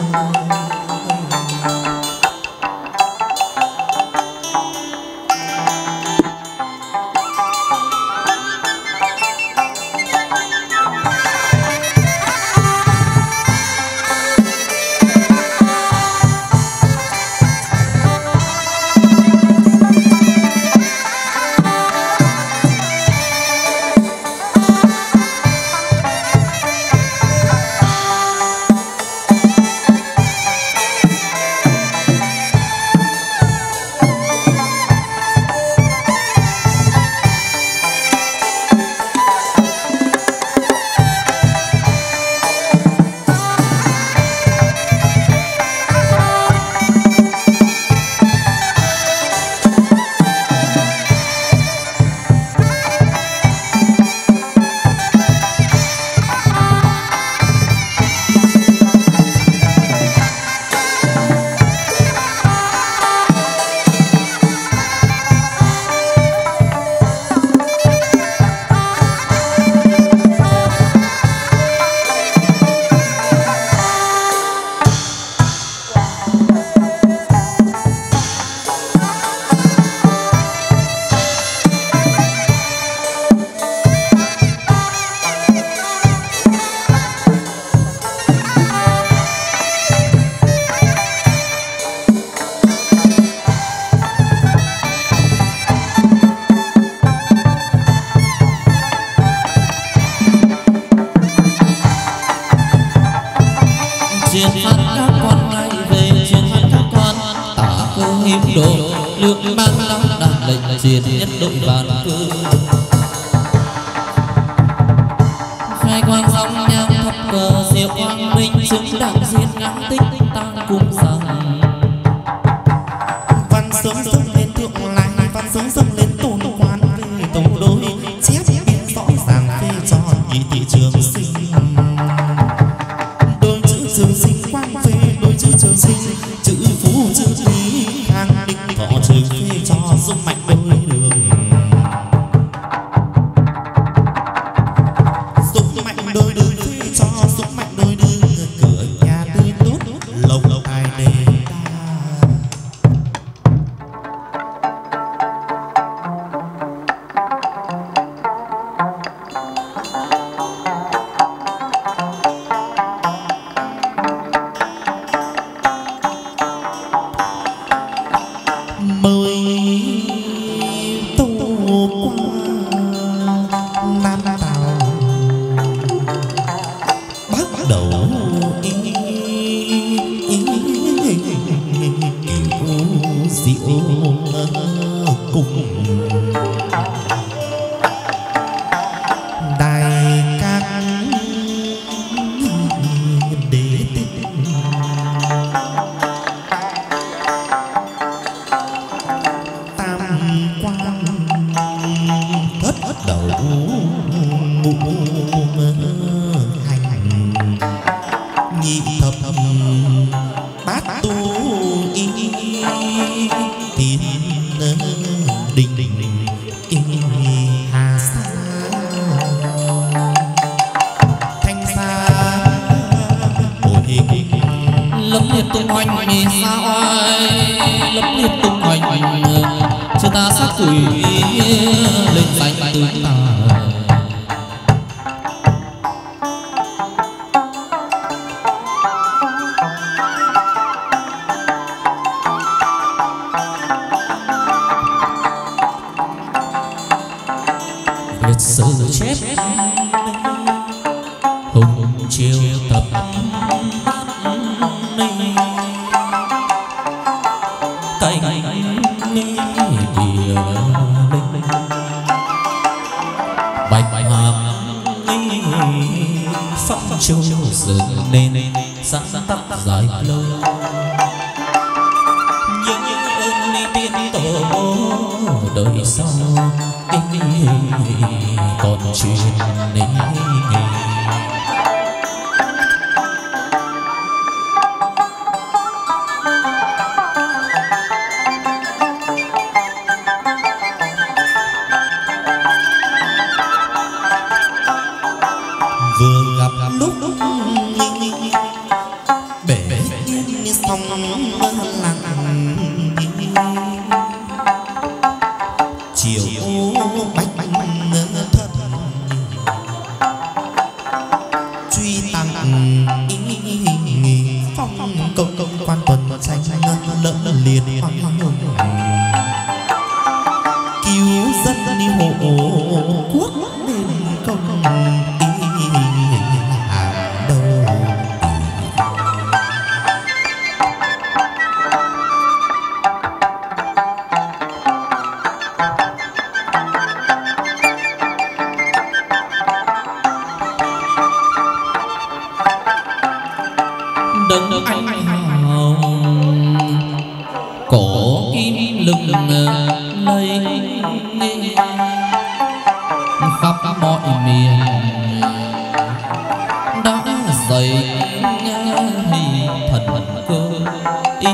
Lượng ban lắm đàn lệnh diệt nhất đội vạn cư, khai quang sóng nhang thập cờ diệu quang minh chứng đạo diệt ngã tích tăng cung rằng.
văn sớm sớm lên thượng lại văn sớm sớm lên tôn quan về tổng đôi chép biên rõ ràng phê cho nhị thị trường sinh. Đôi chữ trường sinh quang phê đôi chữ trường sinh chữ phú chữ lý khang định thọ trường phê cho dung mạnh đôi đường. Dung mạnh đôi đường phê cho dung mạnh đôi đường cửa nhà tươi hành nhị thập bát tu y tín đình đình hà sa thanh sa bồi hình
lấm liệt tung hoành vì sao ai lấm liệt tung hoành cho ta sát quỷ lên danh từ ta. Lịch sử chép hùng chiêu tập cánh địa bạch hàm phong châu dựng nên sáng tắt dài lâu những ơn tiên tổ đời sau còn chuyện này.
vừa gặp lúc bể yên sông lặng chiều bách bách thất truy tăng phong công công quan tuần xanh lỡ liền hoang hùng cứu dân đi hộ quốc nên công hàng đầu.
Đừng anh hào cổ kim lưng lây khắp mọi miền đã dày thần cơ ý.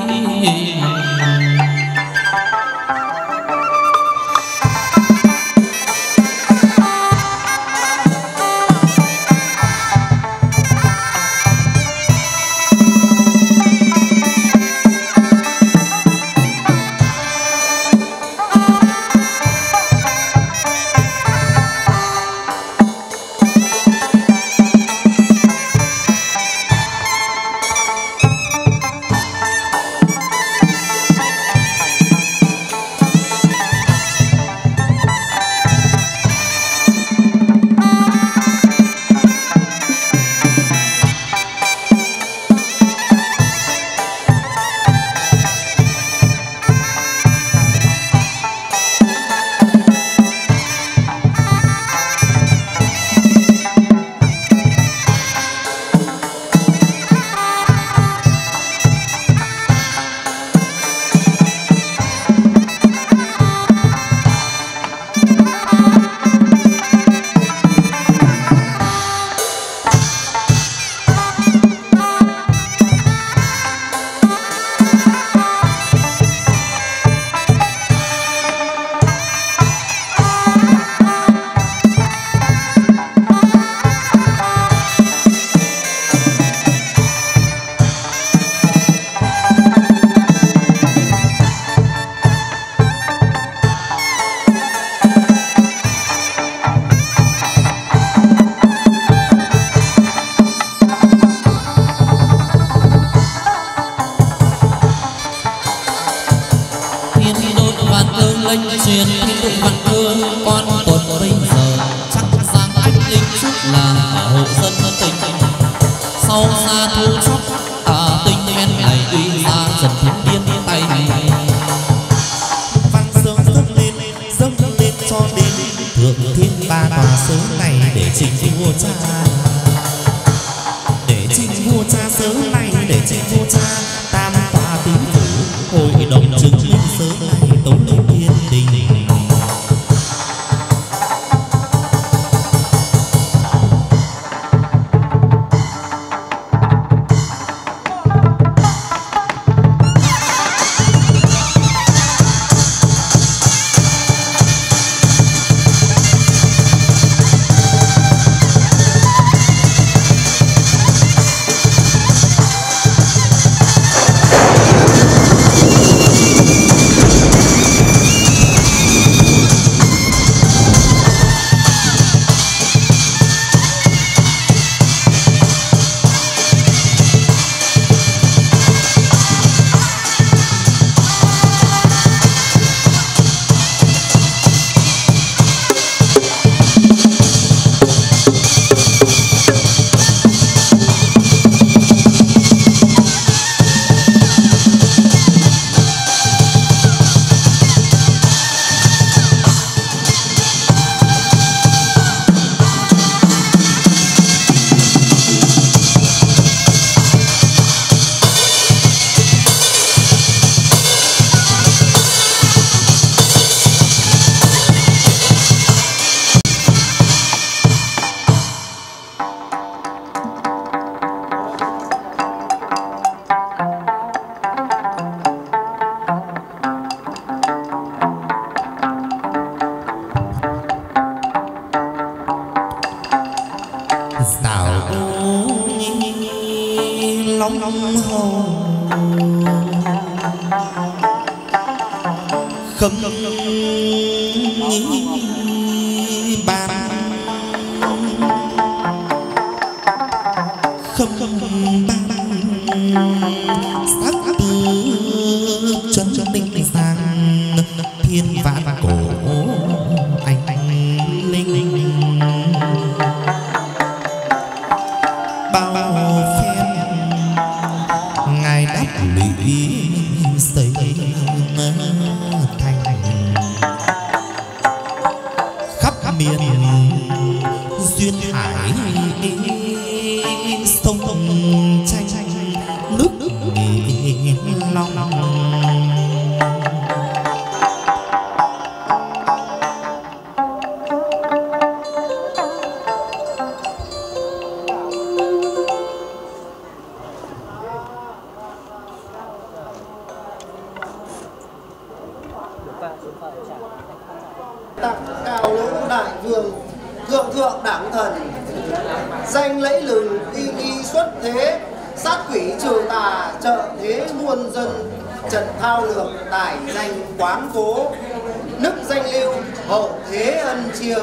đảo long long hồ khâm ban khâm ban sắc tư chân chân tinh sang thiên vạn cổ anh anh linh bao phen ngài đáp lũy xây thành khắp miền duyên hải sông tranh nước long
tặng cao lỗ đại vương thượng thượng đẳng thần danh lẫy lừng y y xuất thế sát quỷ trừ tà trợ thế muôn dân trần thao lược tài danh quán phố nức danh lưu hậu thế ân chiêm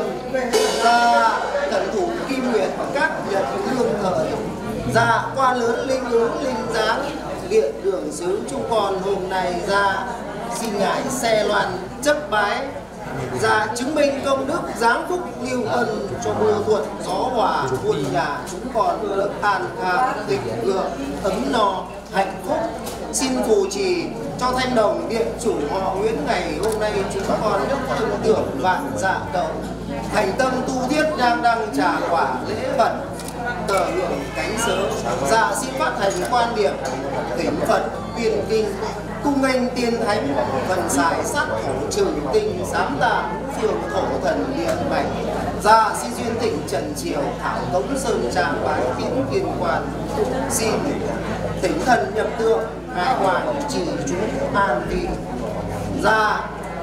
gia cẩn thủ kim nguyệt các nhật lương thời gia quan lớn linh ứng linh giáng điện đường xứ chúng con hôm nay ra xin ngài xe loan chấp bái ra chứng minh công đức giáng phúc lưu ân cho mưa thuận gió hòa muôn nhà chúng con được an khang thịnh vượng ấm no hạnh phúc xin phù trì cho thanh đồng điện chủ họ Nguyễn ngày hôm nay chúng con đức tâm tưởng vạn dạ cầu thành tâm tu thiết nhang đăng trà quả lễ vật tờ hưởng cánh sớ dạ xin phát hành quan điểm thỉnh Phật tuyên kinh cung nghênh tiên thánh phần xài sát khổ trừ tinh giám tạ phường thổ thần điện bạch gia xin duyên tỉnh trần triều thảo tống sơn trang bái kiến kiên quan xin thỉnh thần nhập tượng hai hoàng trì chúng an vị gia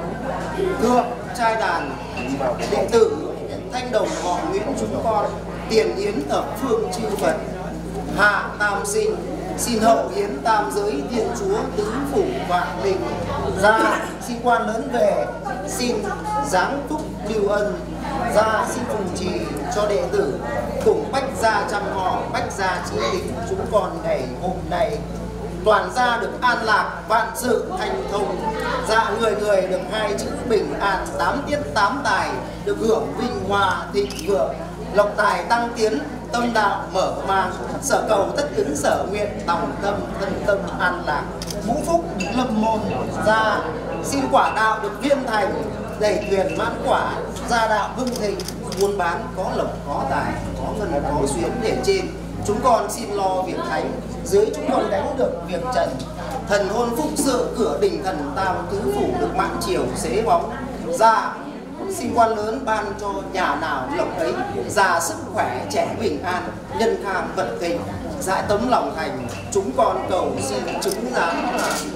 thượng trai đàn đệ tử thanh đồng họ Nguyễn chúng con tiền yến thập phương chư Phật hạ tam sinh xin hậu hiến tam giới thiên chúa tứ phủ vạn linh gia xin quan lớn về xin giáng phúc lưu ân gia xin phù trì cho đệ tử cùng bách gia trăm họ bách gia chí tính chúng con ngày hôm nay toàn gia được an lạc vạn sự thành thông dạ người người được hai chữ bình an tám tiết tám tài được hưởng vinh hoa thịnh vượng lộc tài tăng tiến tâm đạo mở mang sở cầu tất ứng sở nguyện tòng tâm thân tâm an lạc ngũ phúc lâm môn gia xin quả đạo được viên thành đẩy thuyền mãn quả gia đạo hưng thịnh buôn bán có lộc có tài có ngân có duyên để trên chúng con xin lo việc thánh dưới chúng con đánh được việc trần thần hôn phúc sự cửa đình thần tam tứ phủ được mãn triều xế bóng gia xin quan lớn ban cho nhà nào lộc ấy già sức khỏe trẻ bình an nhân khang vận thịnh dãi tấm lòng thành chúng con cầu xin chứng giám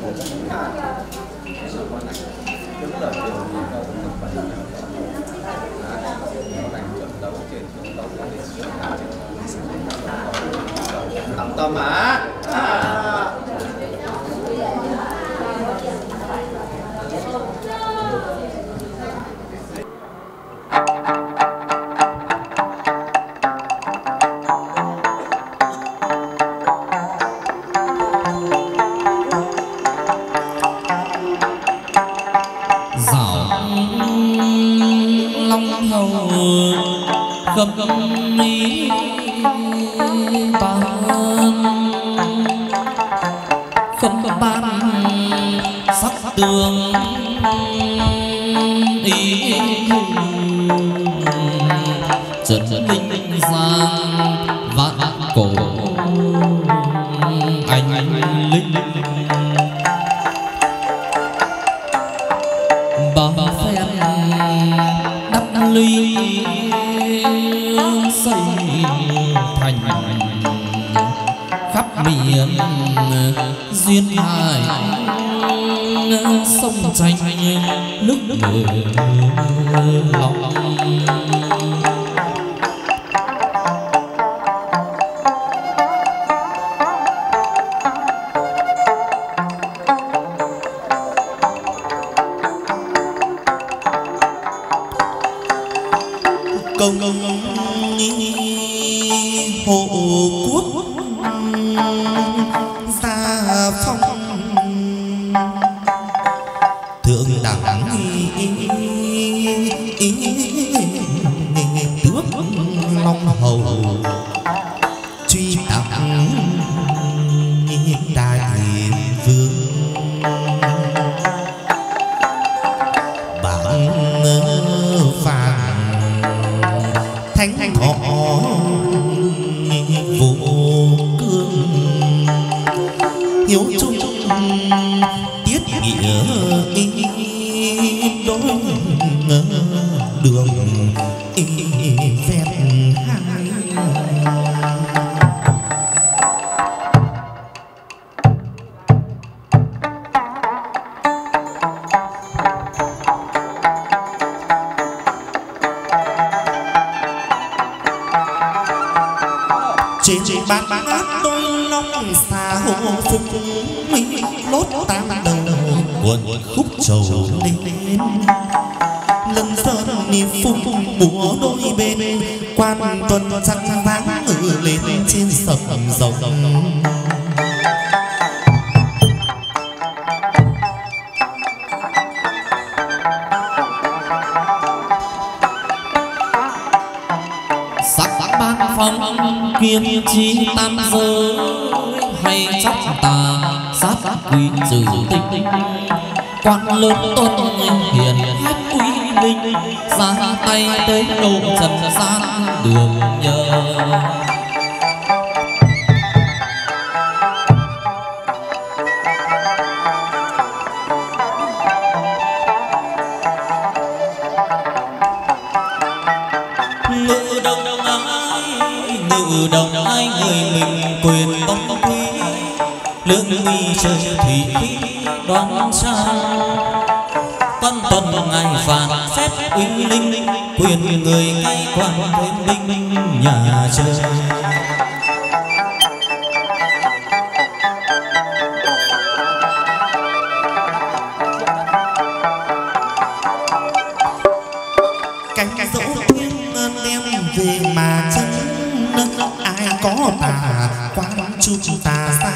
là
tặng tâm á à.
cầm cầm ý ban không ban sắc tường ý trần linh giang vạn cổ anh anh linh ba phen đắp ly xây thành khắp miền duyên hải sông tranh nước người lòng
hộ quốc gia phong thượng đẳng tước long hầu truy tặng đại vương bản phàm thánh thọ vô cương hiếu trung tiết nghĩa đối đường ven hai trên bát bát đôi long xà hồ phục mỹ lốt tam đầu quần khúc trầu lên lần sơn ni phung múa đôi bên quan tuần trăng váng ngự lên trên sầm rồng
sắc ban phong kiếm chi tam giới hay chắc tà sát quý trừ tinh quan lớn tôn hiền hết quý linh ra tay tới độ trần gian đường nhờ ngự đồng ai ngự đồng ai người mình quyền bóng quý lương uy trời thủy đoan trang con tuần ngài phạt phép uy linh quyền người cai quản thêm binh nhà trời
cánh dỗ tuyên đem về mà chân ai có tà quan chu tà xa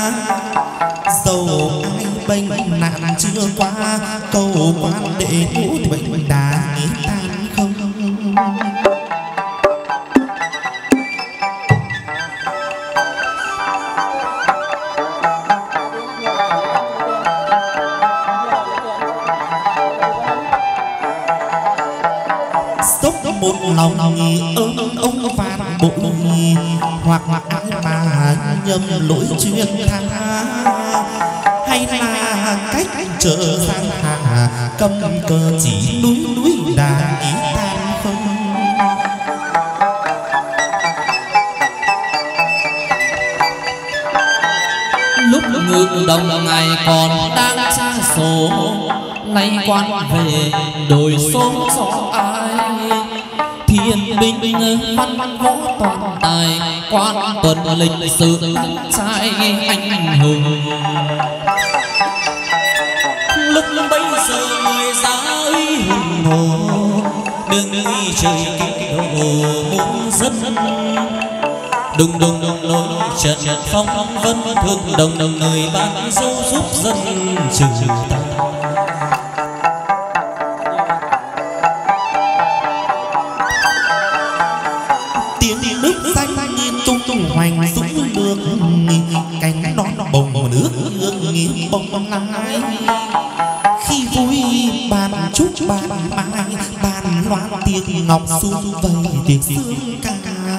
dầu ai bệnh nạn chưa qua cầu quan đệ ngũ bệnh đà nghĩ tan không sốc một lòng ơn ông phạt bội hoặc hoặc ai mà nhầm lỗi chuyên tha hay là cách trở sang hạ cầm cờ chỉ núi núi đà ý tan không
lúc ngự đồng ngài còn đang tra số nay quan về đổi số gió ai thiên binh văn võ toàn tài quan tuần lịch sự trai anh hùng lúc bấy giờ người giá uy hùng hồ đường uy trời kinh đồ muôn dân đùng đùng đùng lối trận phong vân thương đồng đồng người ban dấu giúp dân trừ tà
tiếng nước xanh tung tung hoành dũng nước cánh đón bồng nước nghiêng bồng lái khi vui bàn chúc bàn mai bàn loan tiếng ngọc xuông vầy tiếng sương ca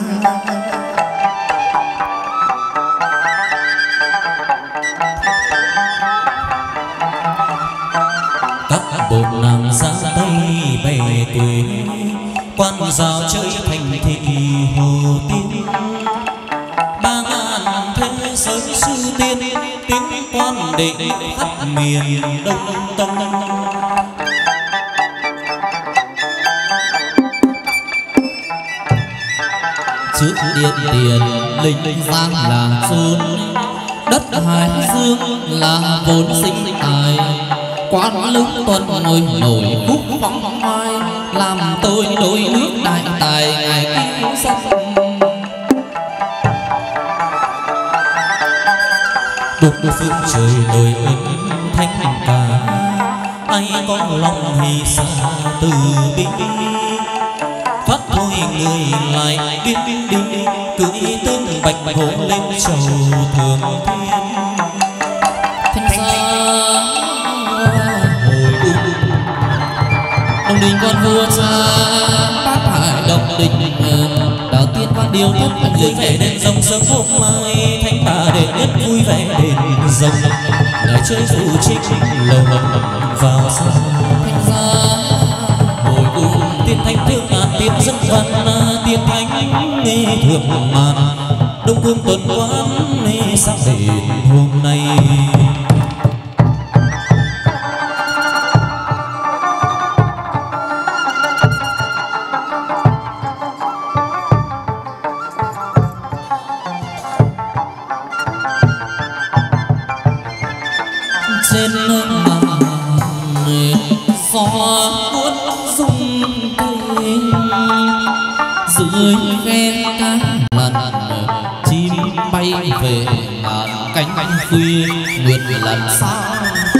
các bộ nàng ra tây về quê quan giao chơi thành thị hồ tiên ba ngàn thế giới sư tiên tiếng quan định khắp miền đông tông trước điện tiền linh giang là chốn đất hải dương là vốn sinh tài quan lương tuần ngồi nổi khúc phóng hoài làm tôi đôi nước đại tài ngài cứu dân cuộc phương trời đời ơn thanh cả ai có lòng thì xa từ bi thoát thôi người lại biết đi cưỡi tên bạch bạch hổ lên trầu thường thiên
thanh xa hồi đồng đình con vua cha bát hải đồng đình đạo tiên quan điều nhất
vui vẻ đèn rồng sớm hôm mai thanh bà đệ nhất vui vẻ đèn rồng ngày chơi phụ trích lầu vào xa
thanh xa
hồi cung tiên thanh thương ngàn tiên dân văn tiên thanh nghe thượng màn đông cung tuần quán nghe sắc đèn hôm nay
trên màn gió cuốn rung tình dưới khe cá lần chim bay về ngàn cánh cánh khuya nguyệt lần xa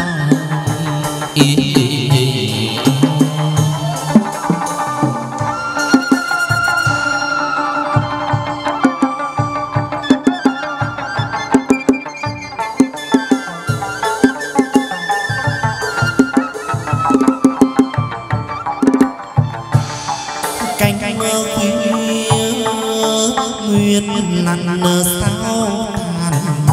ý, ý, ý. Lăn sao tàn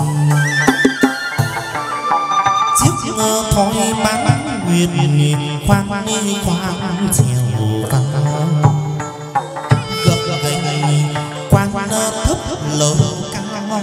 chiếc thoi bán nguyệt khoan khoan chiều vào gập gành quang thấp lờ cao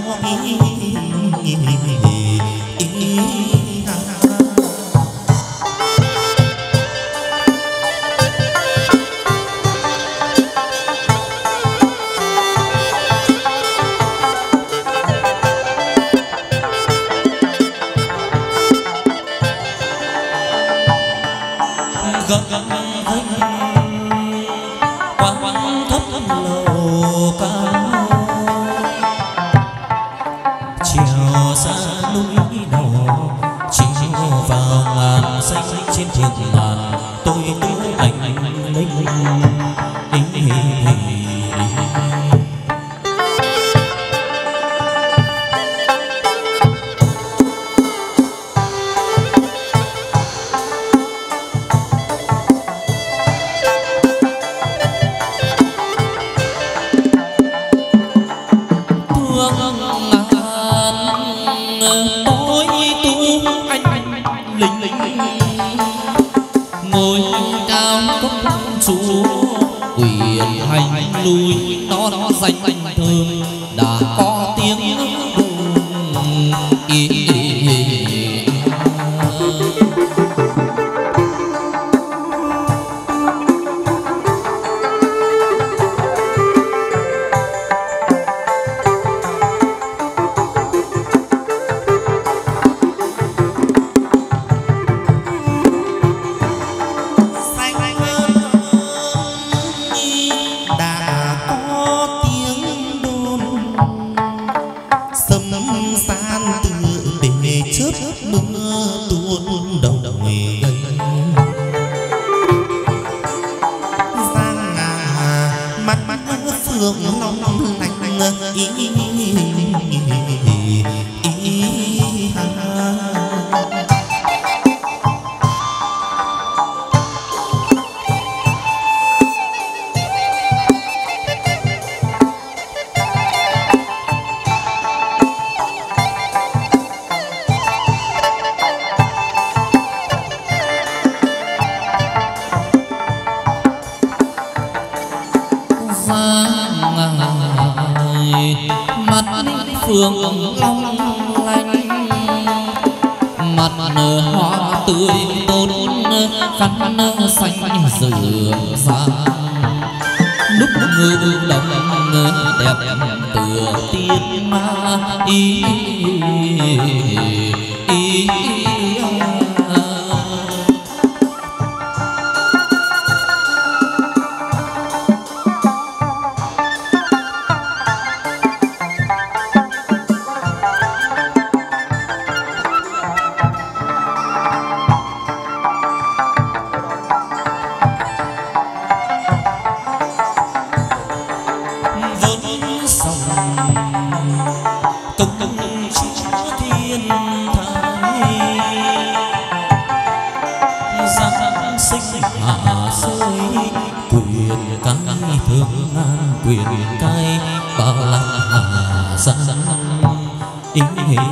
công công chúa thiên thái giáng sinh hạ rơi quyền cai thương an quyền cai bao la hà giang ý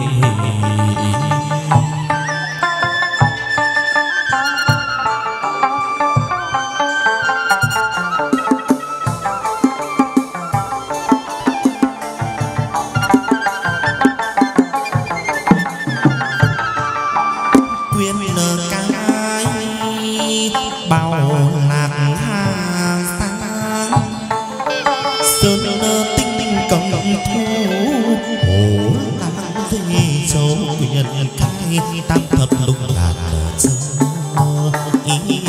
tam thập lục lạc sơ ý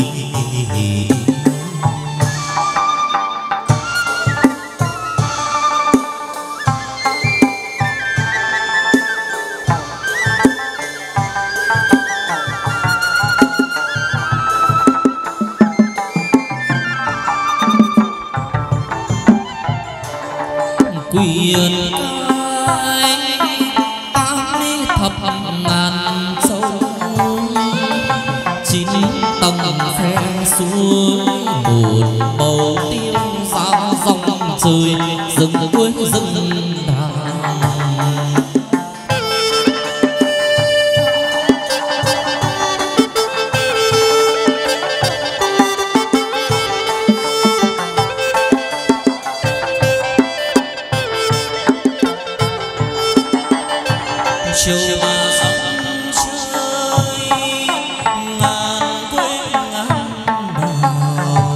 quyền cai thập ngàn sâu chín tầng phe suối một bầu tiêu sao dòng trời rừng cuối rừng đàng chiều mà sóng chơi ngàn quê ngàn đào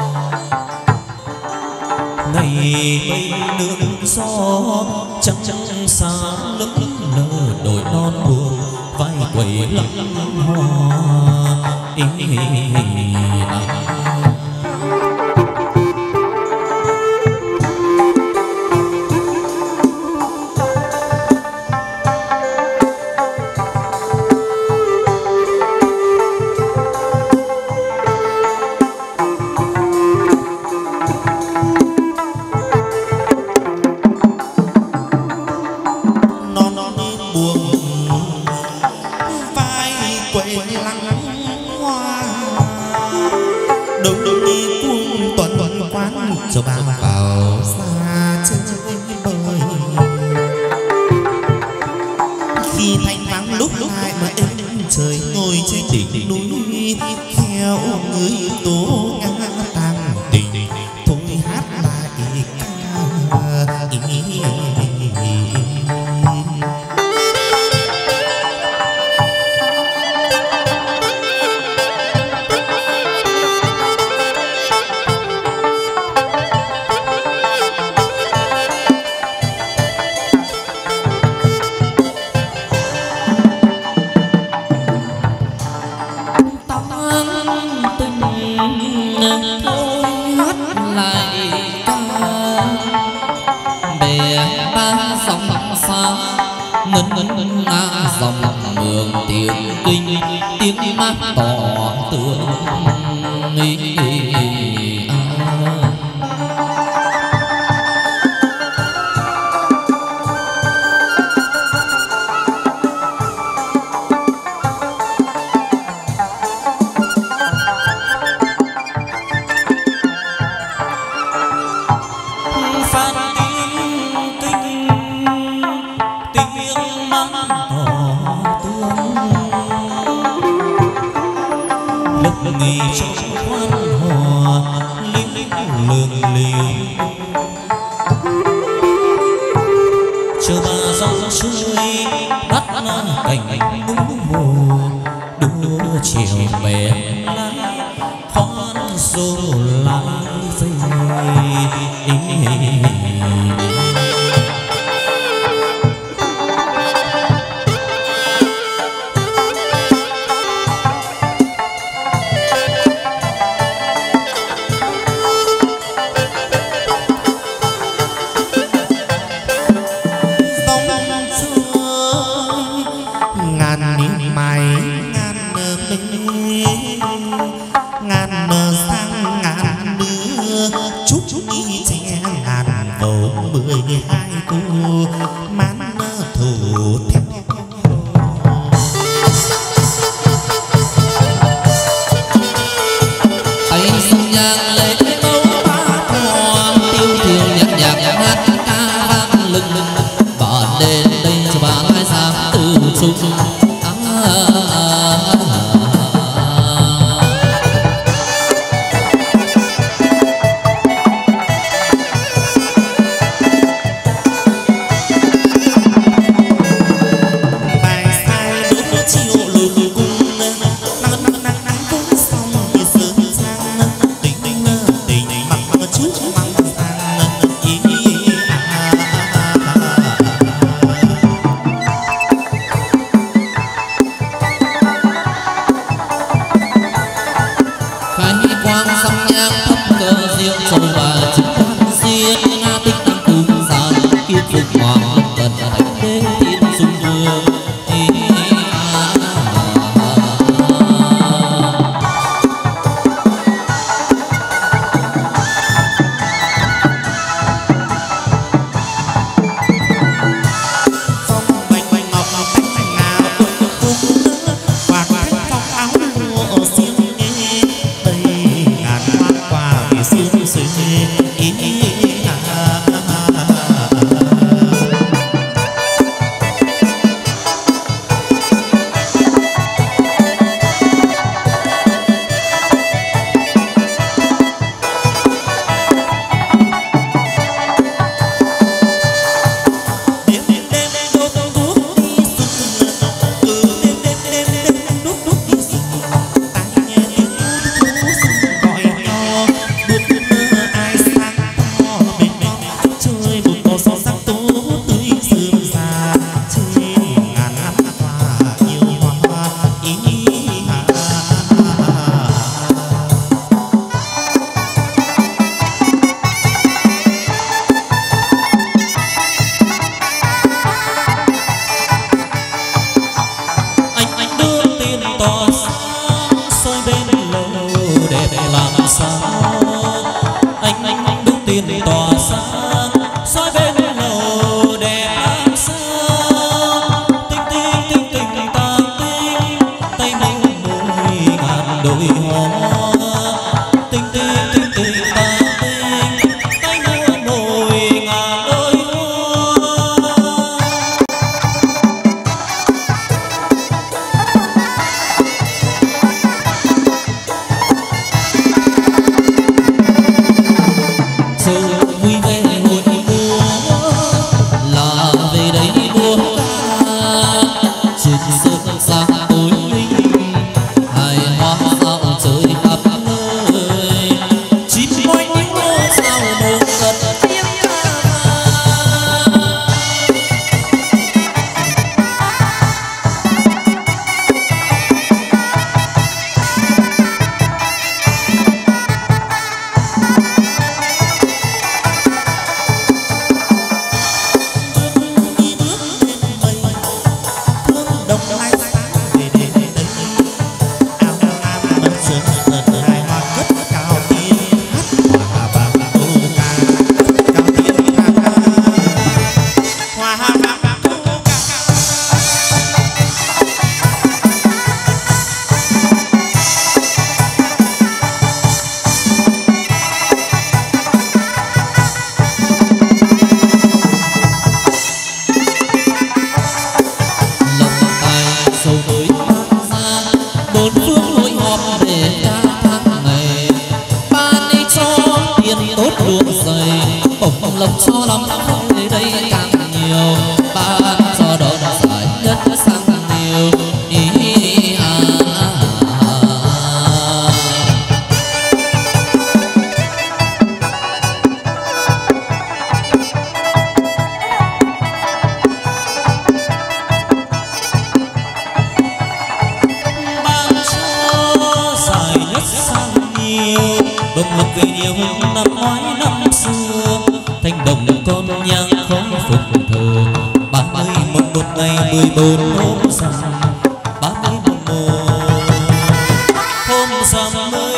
ngày mây nương gió trắng trắng xa lững lờ đồi non buồn vai quẩy lắm hoa ý cho bạn vào xa chơi bơi khi thanh vắng lúc hai mà em trời ngồi trên đỉnh núi theo người tố ngã tang tình thôi hát lại ca ý ngân ngân nga dòng mường tiếng kinh tiếng mát tỏ tường ý nghỉ trong quan hòa lính lường liều chờ bà dòng chơi bắt cảnh đúng mùa đua chiều về lái con dù lại về ngàn sang ngàn đưa chúc ý che ngàn bầu mười
thù man thủ theo
tay sông nhang lệ câu ba hoa tiêu thiêu nhạc nhạc hát ca vang lừng và đến đây cho bà lai sáng từ chung động lực về nhiều năm ngoái năm xưa thanh đồng con nhang khói phục thờ ba mươi một một ngày mười bốn hôm rằm ba mươi một một hôm rằm mười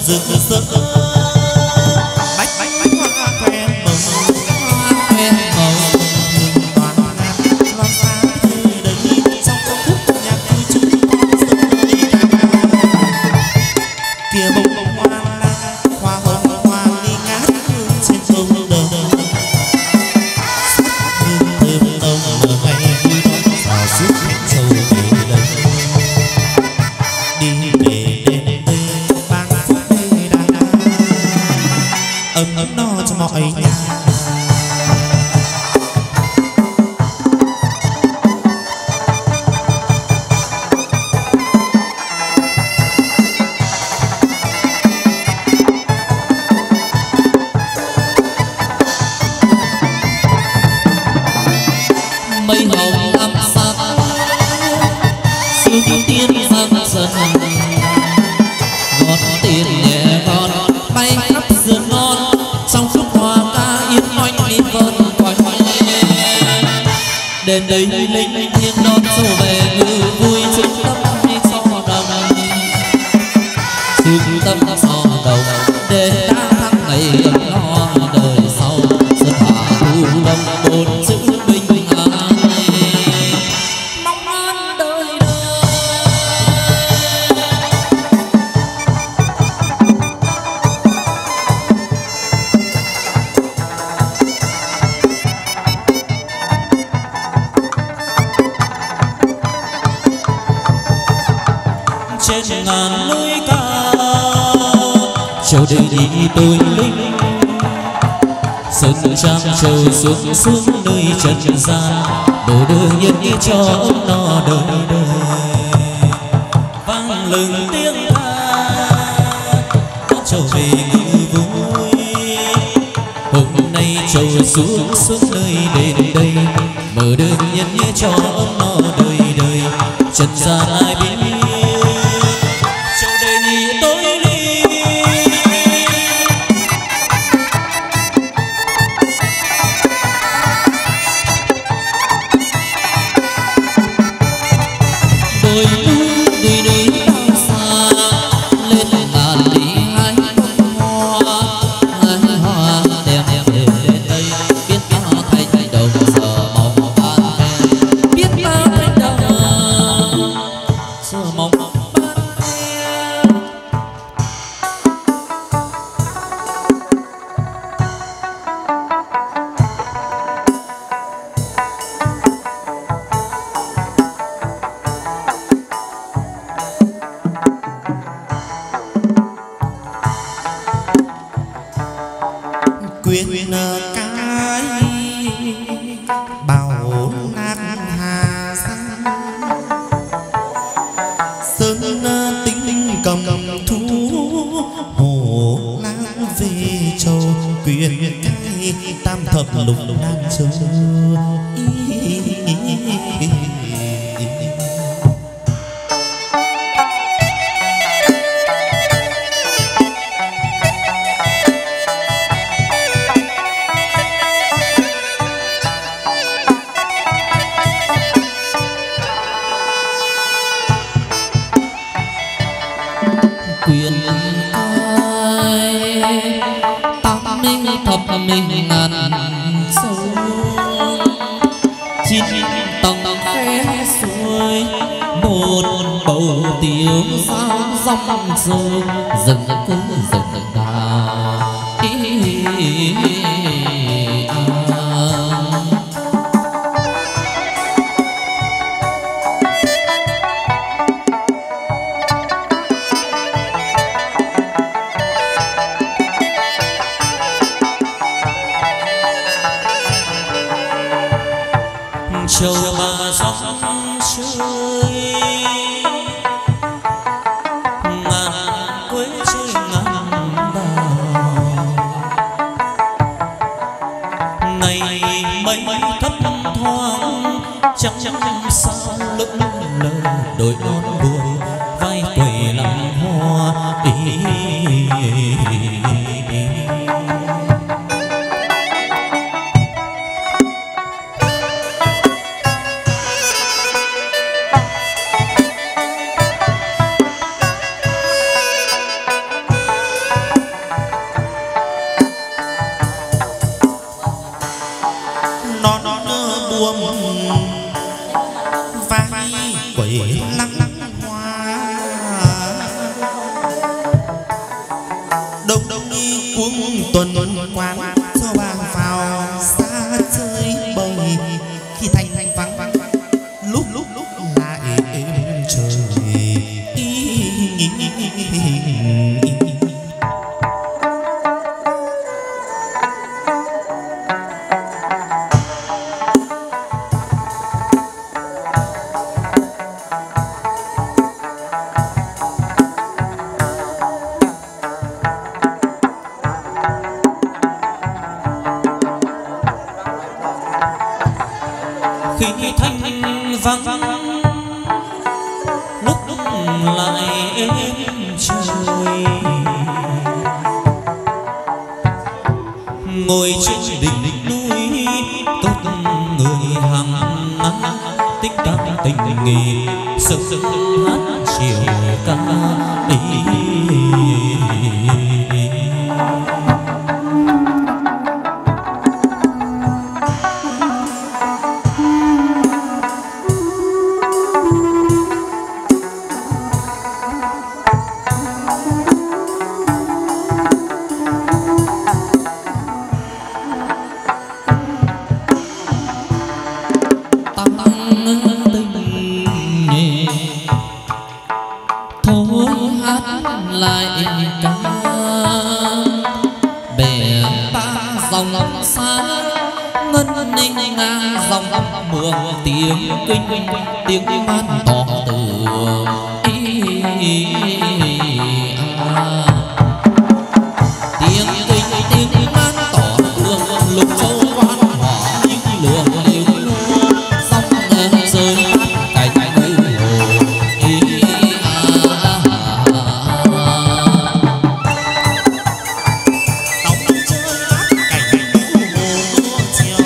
rực rỡ bách bách bách hoa khoe màu khoe màu hương toàn ngát loan xa nơi đây trong công khúc nhạc vui chúng con rơi kia bông bông hoa la hoa hồng hoa ly ngát hương trên bông đời hương thơm nồng nở ngày vui đón vào suốt cánh sâu về đây đi về đêm tây ban phúc nơi đà ấm ấm no cho mọi nhà.
Mây hồng ấm sắc sương tiên răng dần ngọt tiền nhẹ ngọt bay khắp sườn non trong khúc hoa ca yên oanh đi vân quanh đền đây linh thiên đón trở về ngự vui trung tâm đi cho đồng trung tâm cho đồng để đã thăng ngày ấm no đời sau xuân hạ thu đông bốn chữ bình trên ngàn núi cao châu đây đi tôi linh sơn trang trầu xuống xuống nơi trần gian đồ đưa nhân đi cho ấm no đời đời vang lừng tiếng ca trầu về ngự vui hôm nay trầu xuống xuống nơi đền đây mở đường nhân đi cho ấm no đời đời trần gian ai biết
quyền cái bảo nát hà sang sơn tinh cầm thú hồ lang về châu quyền cái tam thập lục đan châu
quyền ai tam minh thập minh ngàn sâu chín tầng khe suối một bầu tiêu sang dòng sông rừng cứ rừng đào châu mà sóng chơi ngàn quế chơi ngàn đào ngày mấy thấp thoáng trắng trắng sao lững lờ đôi non buồn vai quẩy làm hoa ý.
quẩy lăng hoa đông đông đi cuống tuần quán cho bàn vào xa chơi bời khi thanh thanh vắng vắng lúc lúc lúc lại êm trời.
Khi thanh vắng lúc lúc lại êm trời, ngồi trên đỉnh núi tốt người hàng năm tích các tình nghề sự sự hát chiều ca ý. Tiếng man tỏ từ ý, à. Tiếng kinh tiếng man tỏ đường lục châu quan hỏa những lửa liều sóng rơi cát cánh như hồ ý, à. Tóc chơi cát cảnh như hồ chiều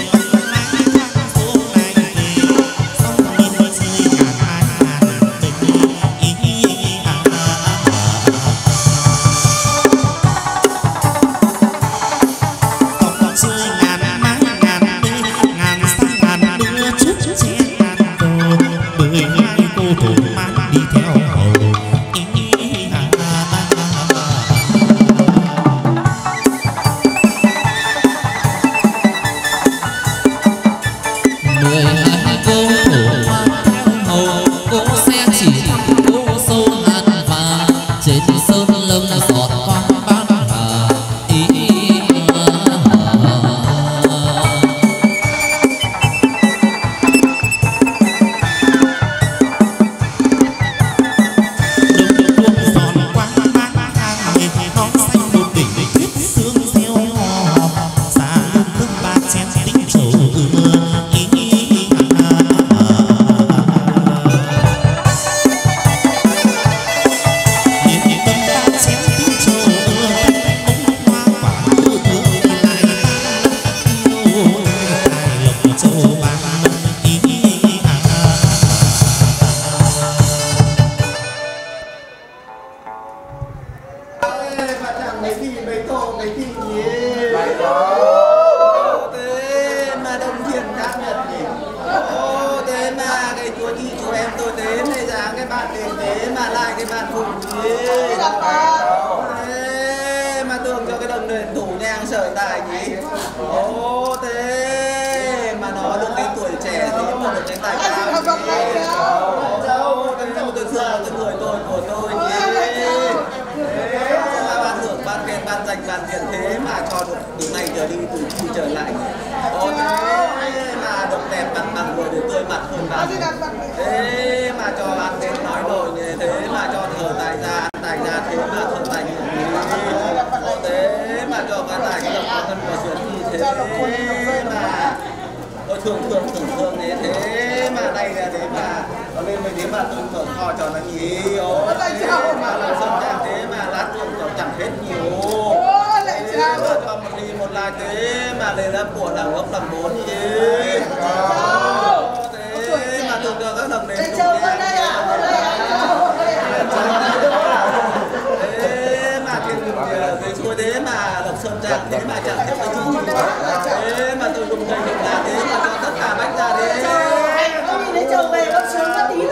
Thế mà tôi dùng thầy hình là thế mà cho tất cả bách ra thế. Cho anh đi lấy chồng về con sướng ra tí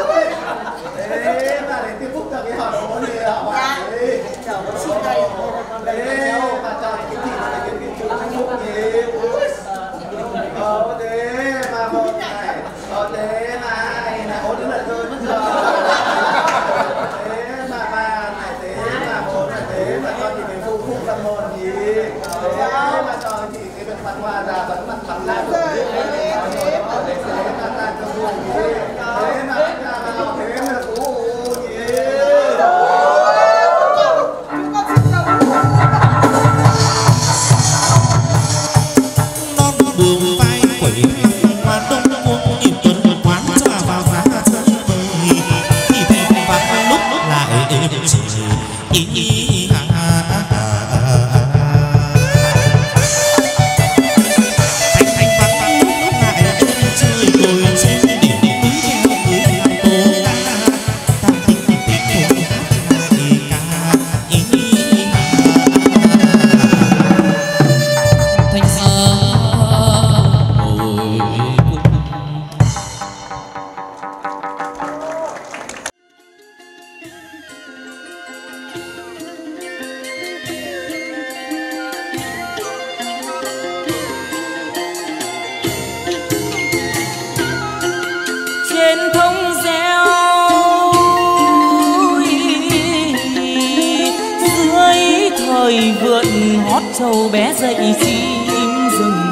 hót trâu bé dậy chim rừng,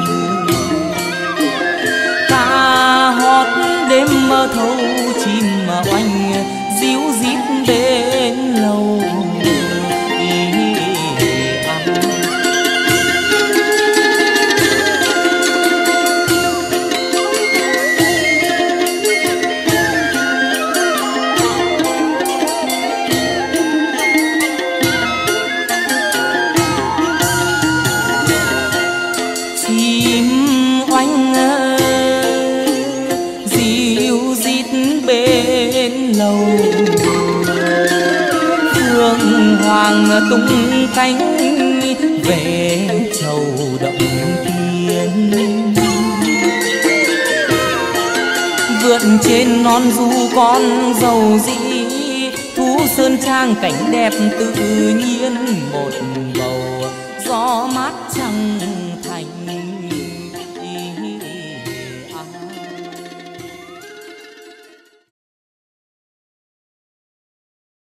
ca hót đêm mơ thâu chim mà oanh díu dít bên lầu. Hoàng tung cánh về châu động tiên, vượt trên non du con dầu dĩ, thú sơn trang cảnh đẹp tự nhiên một bầu gió mát trăng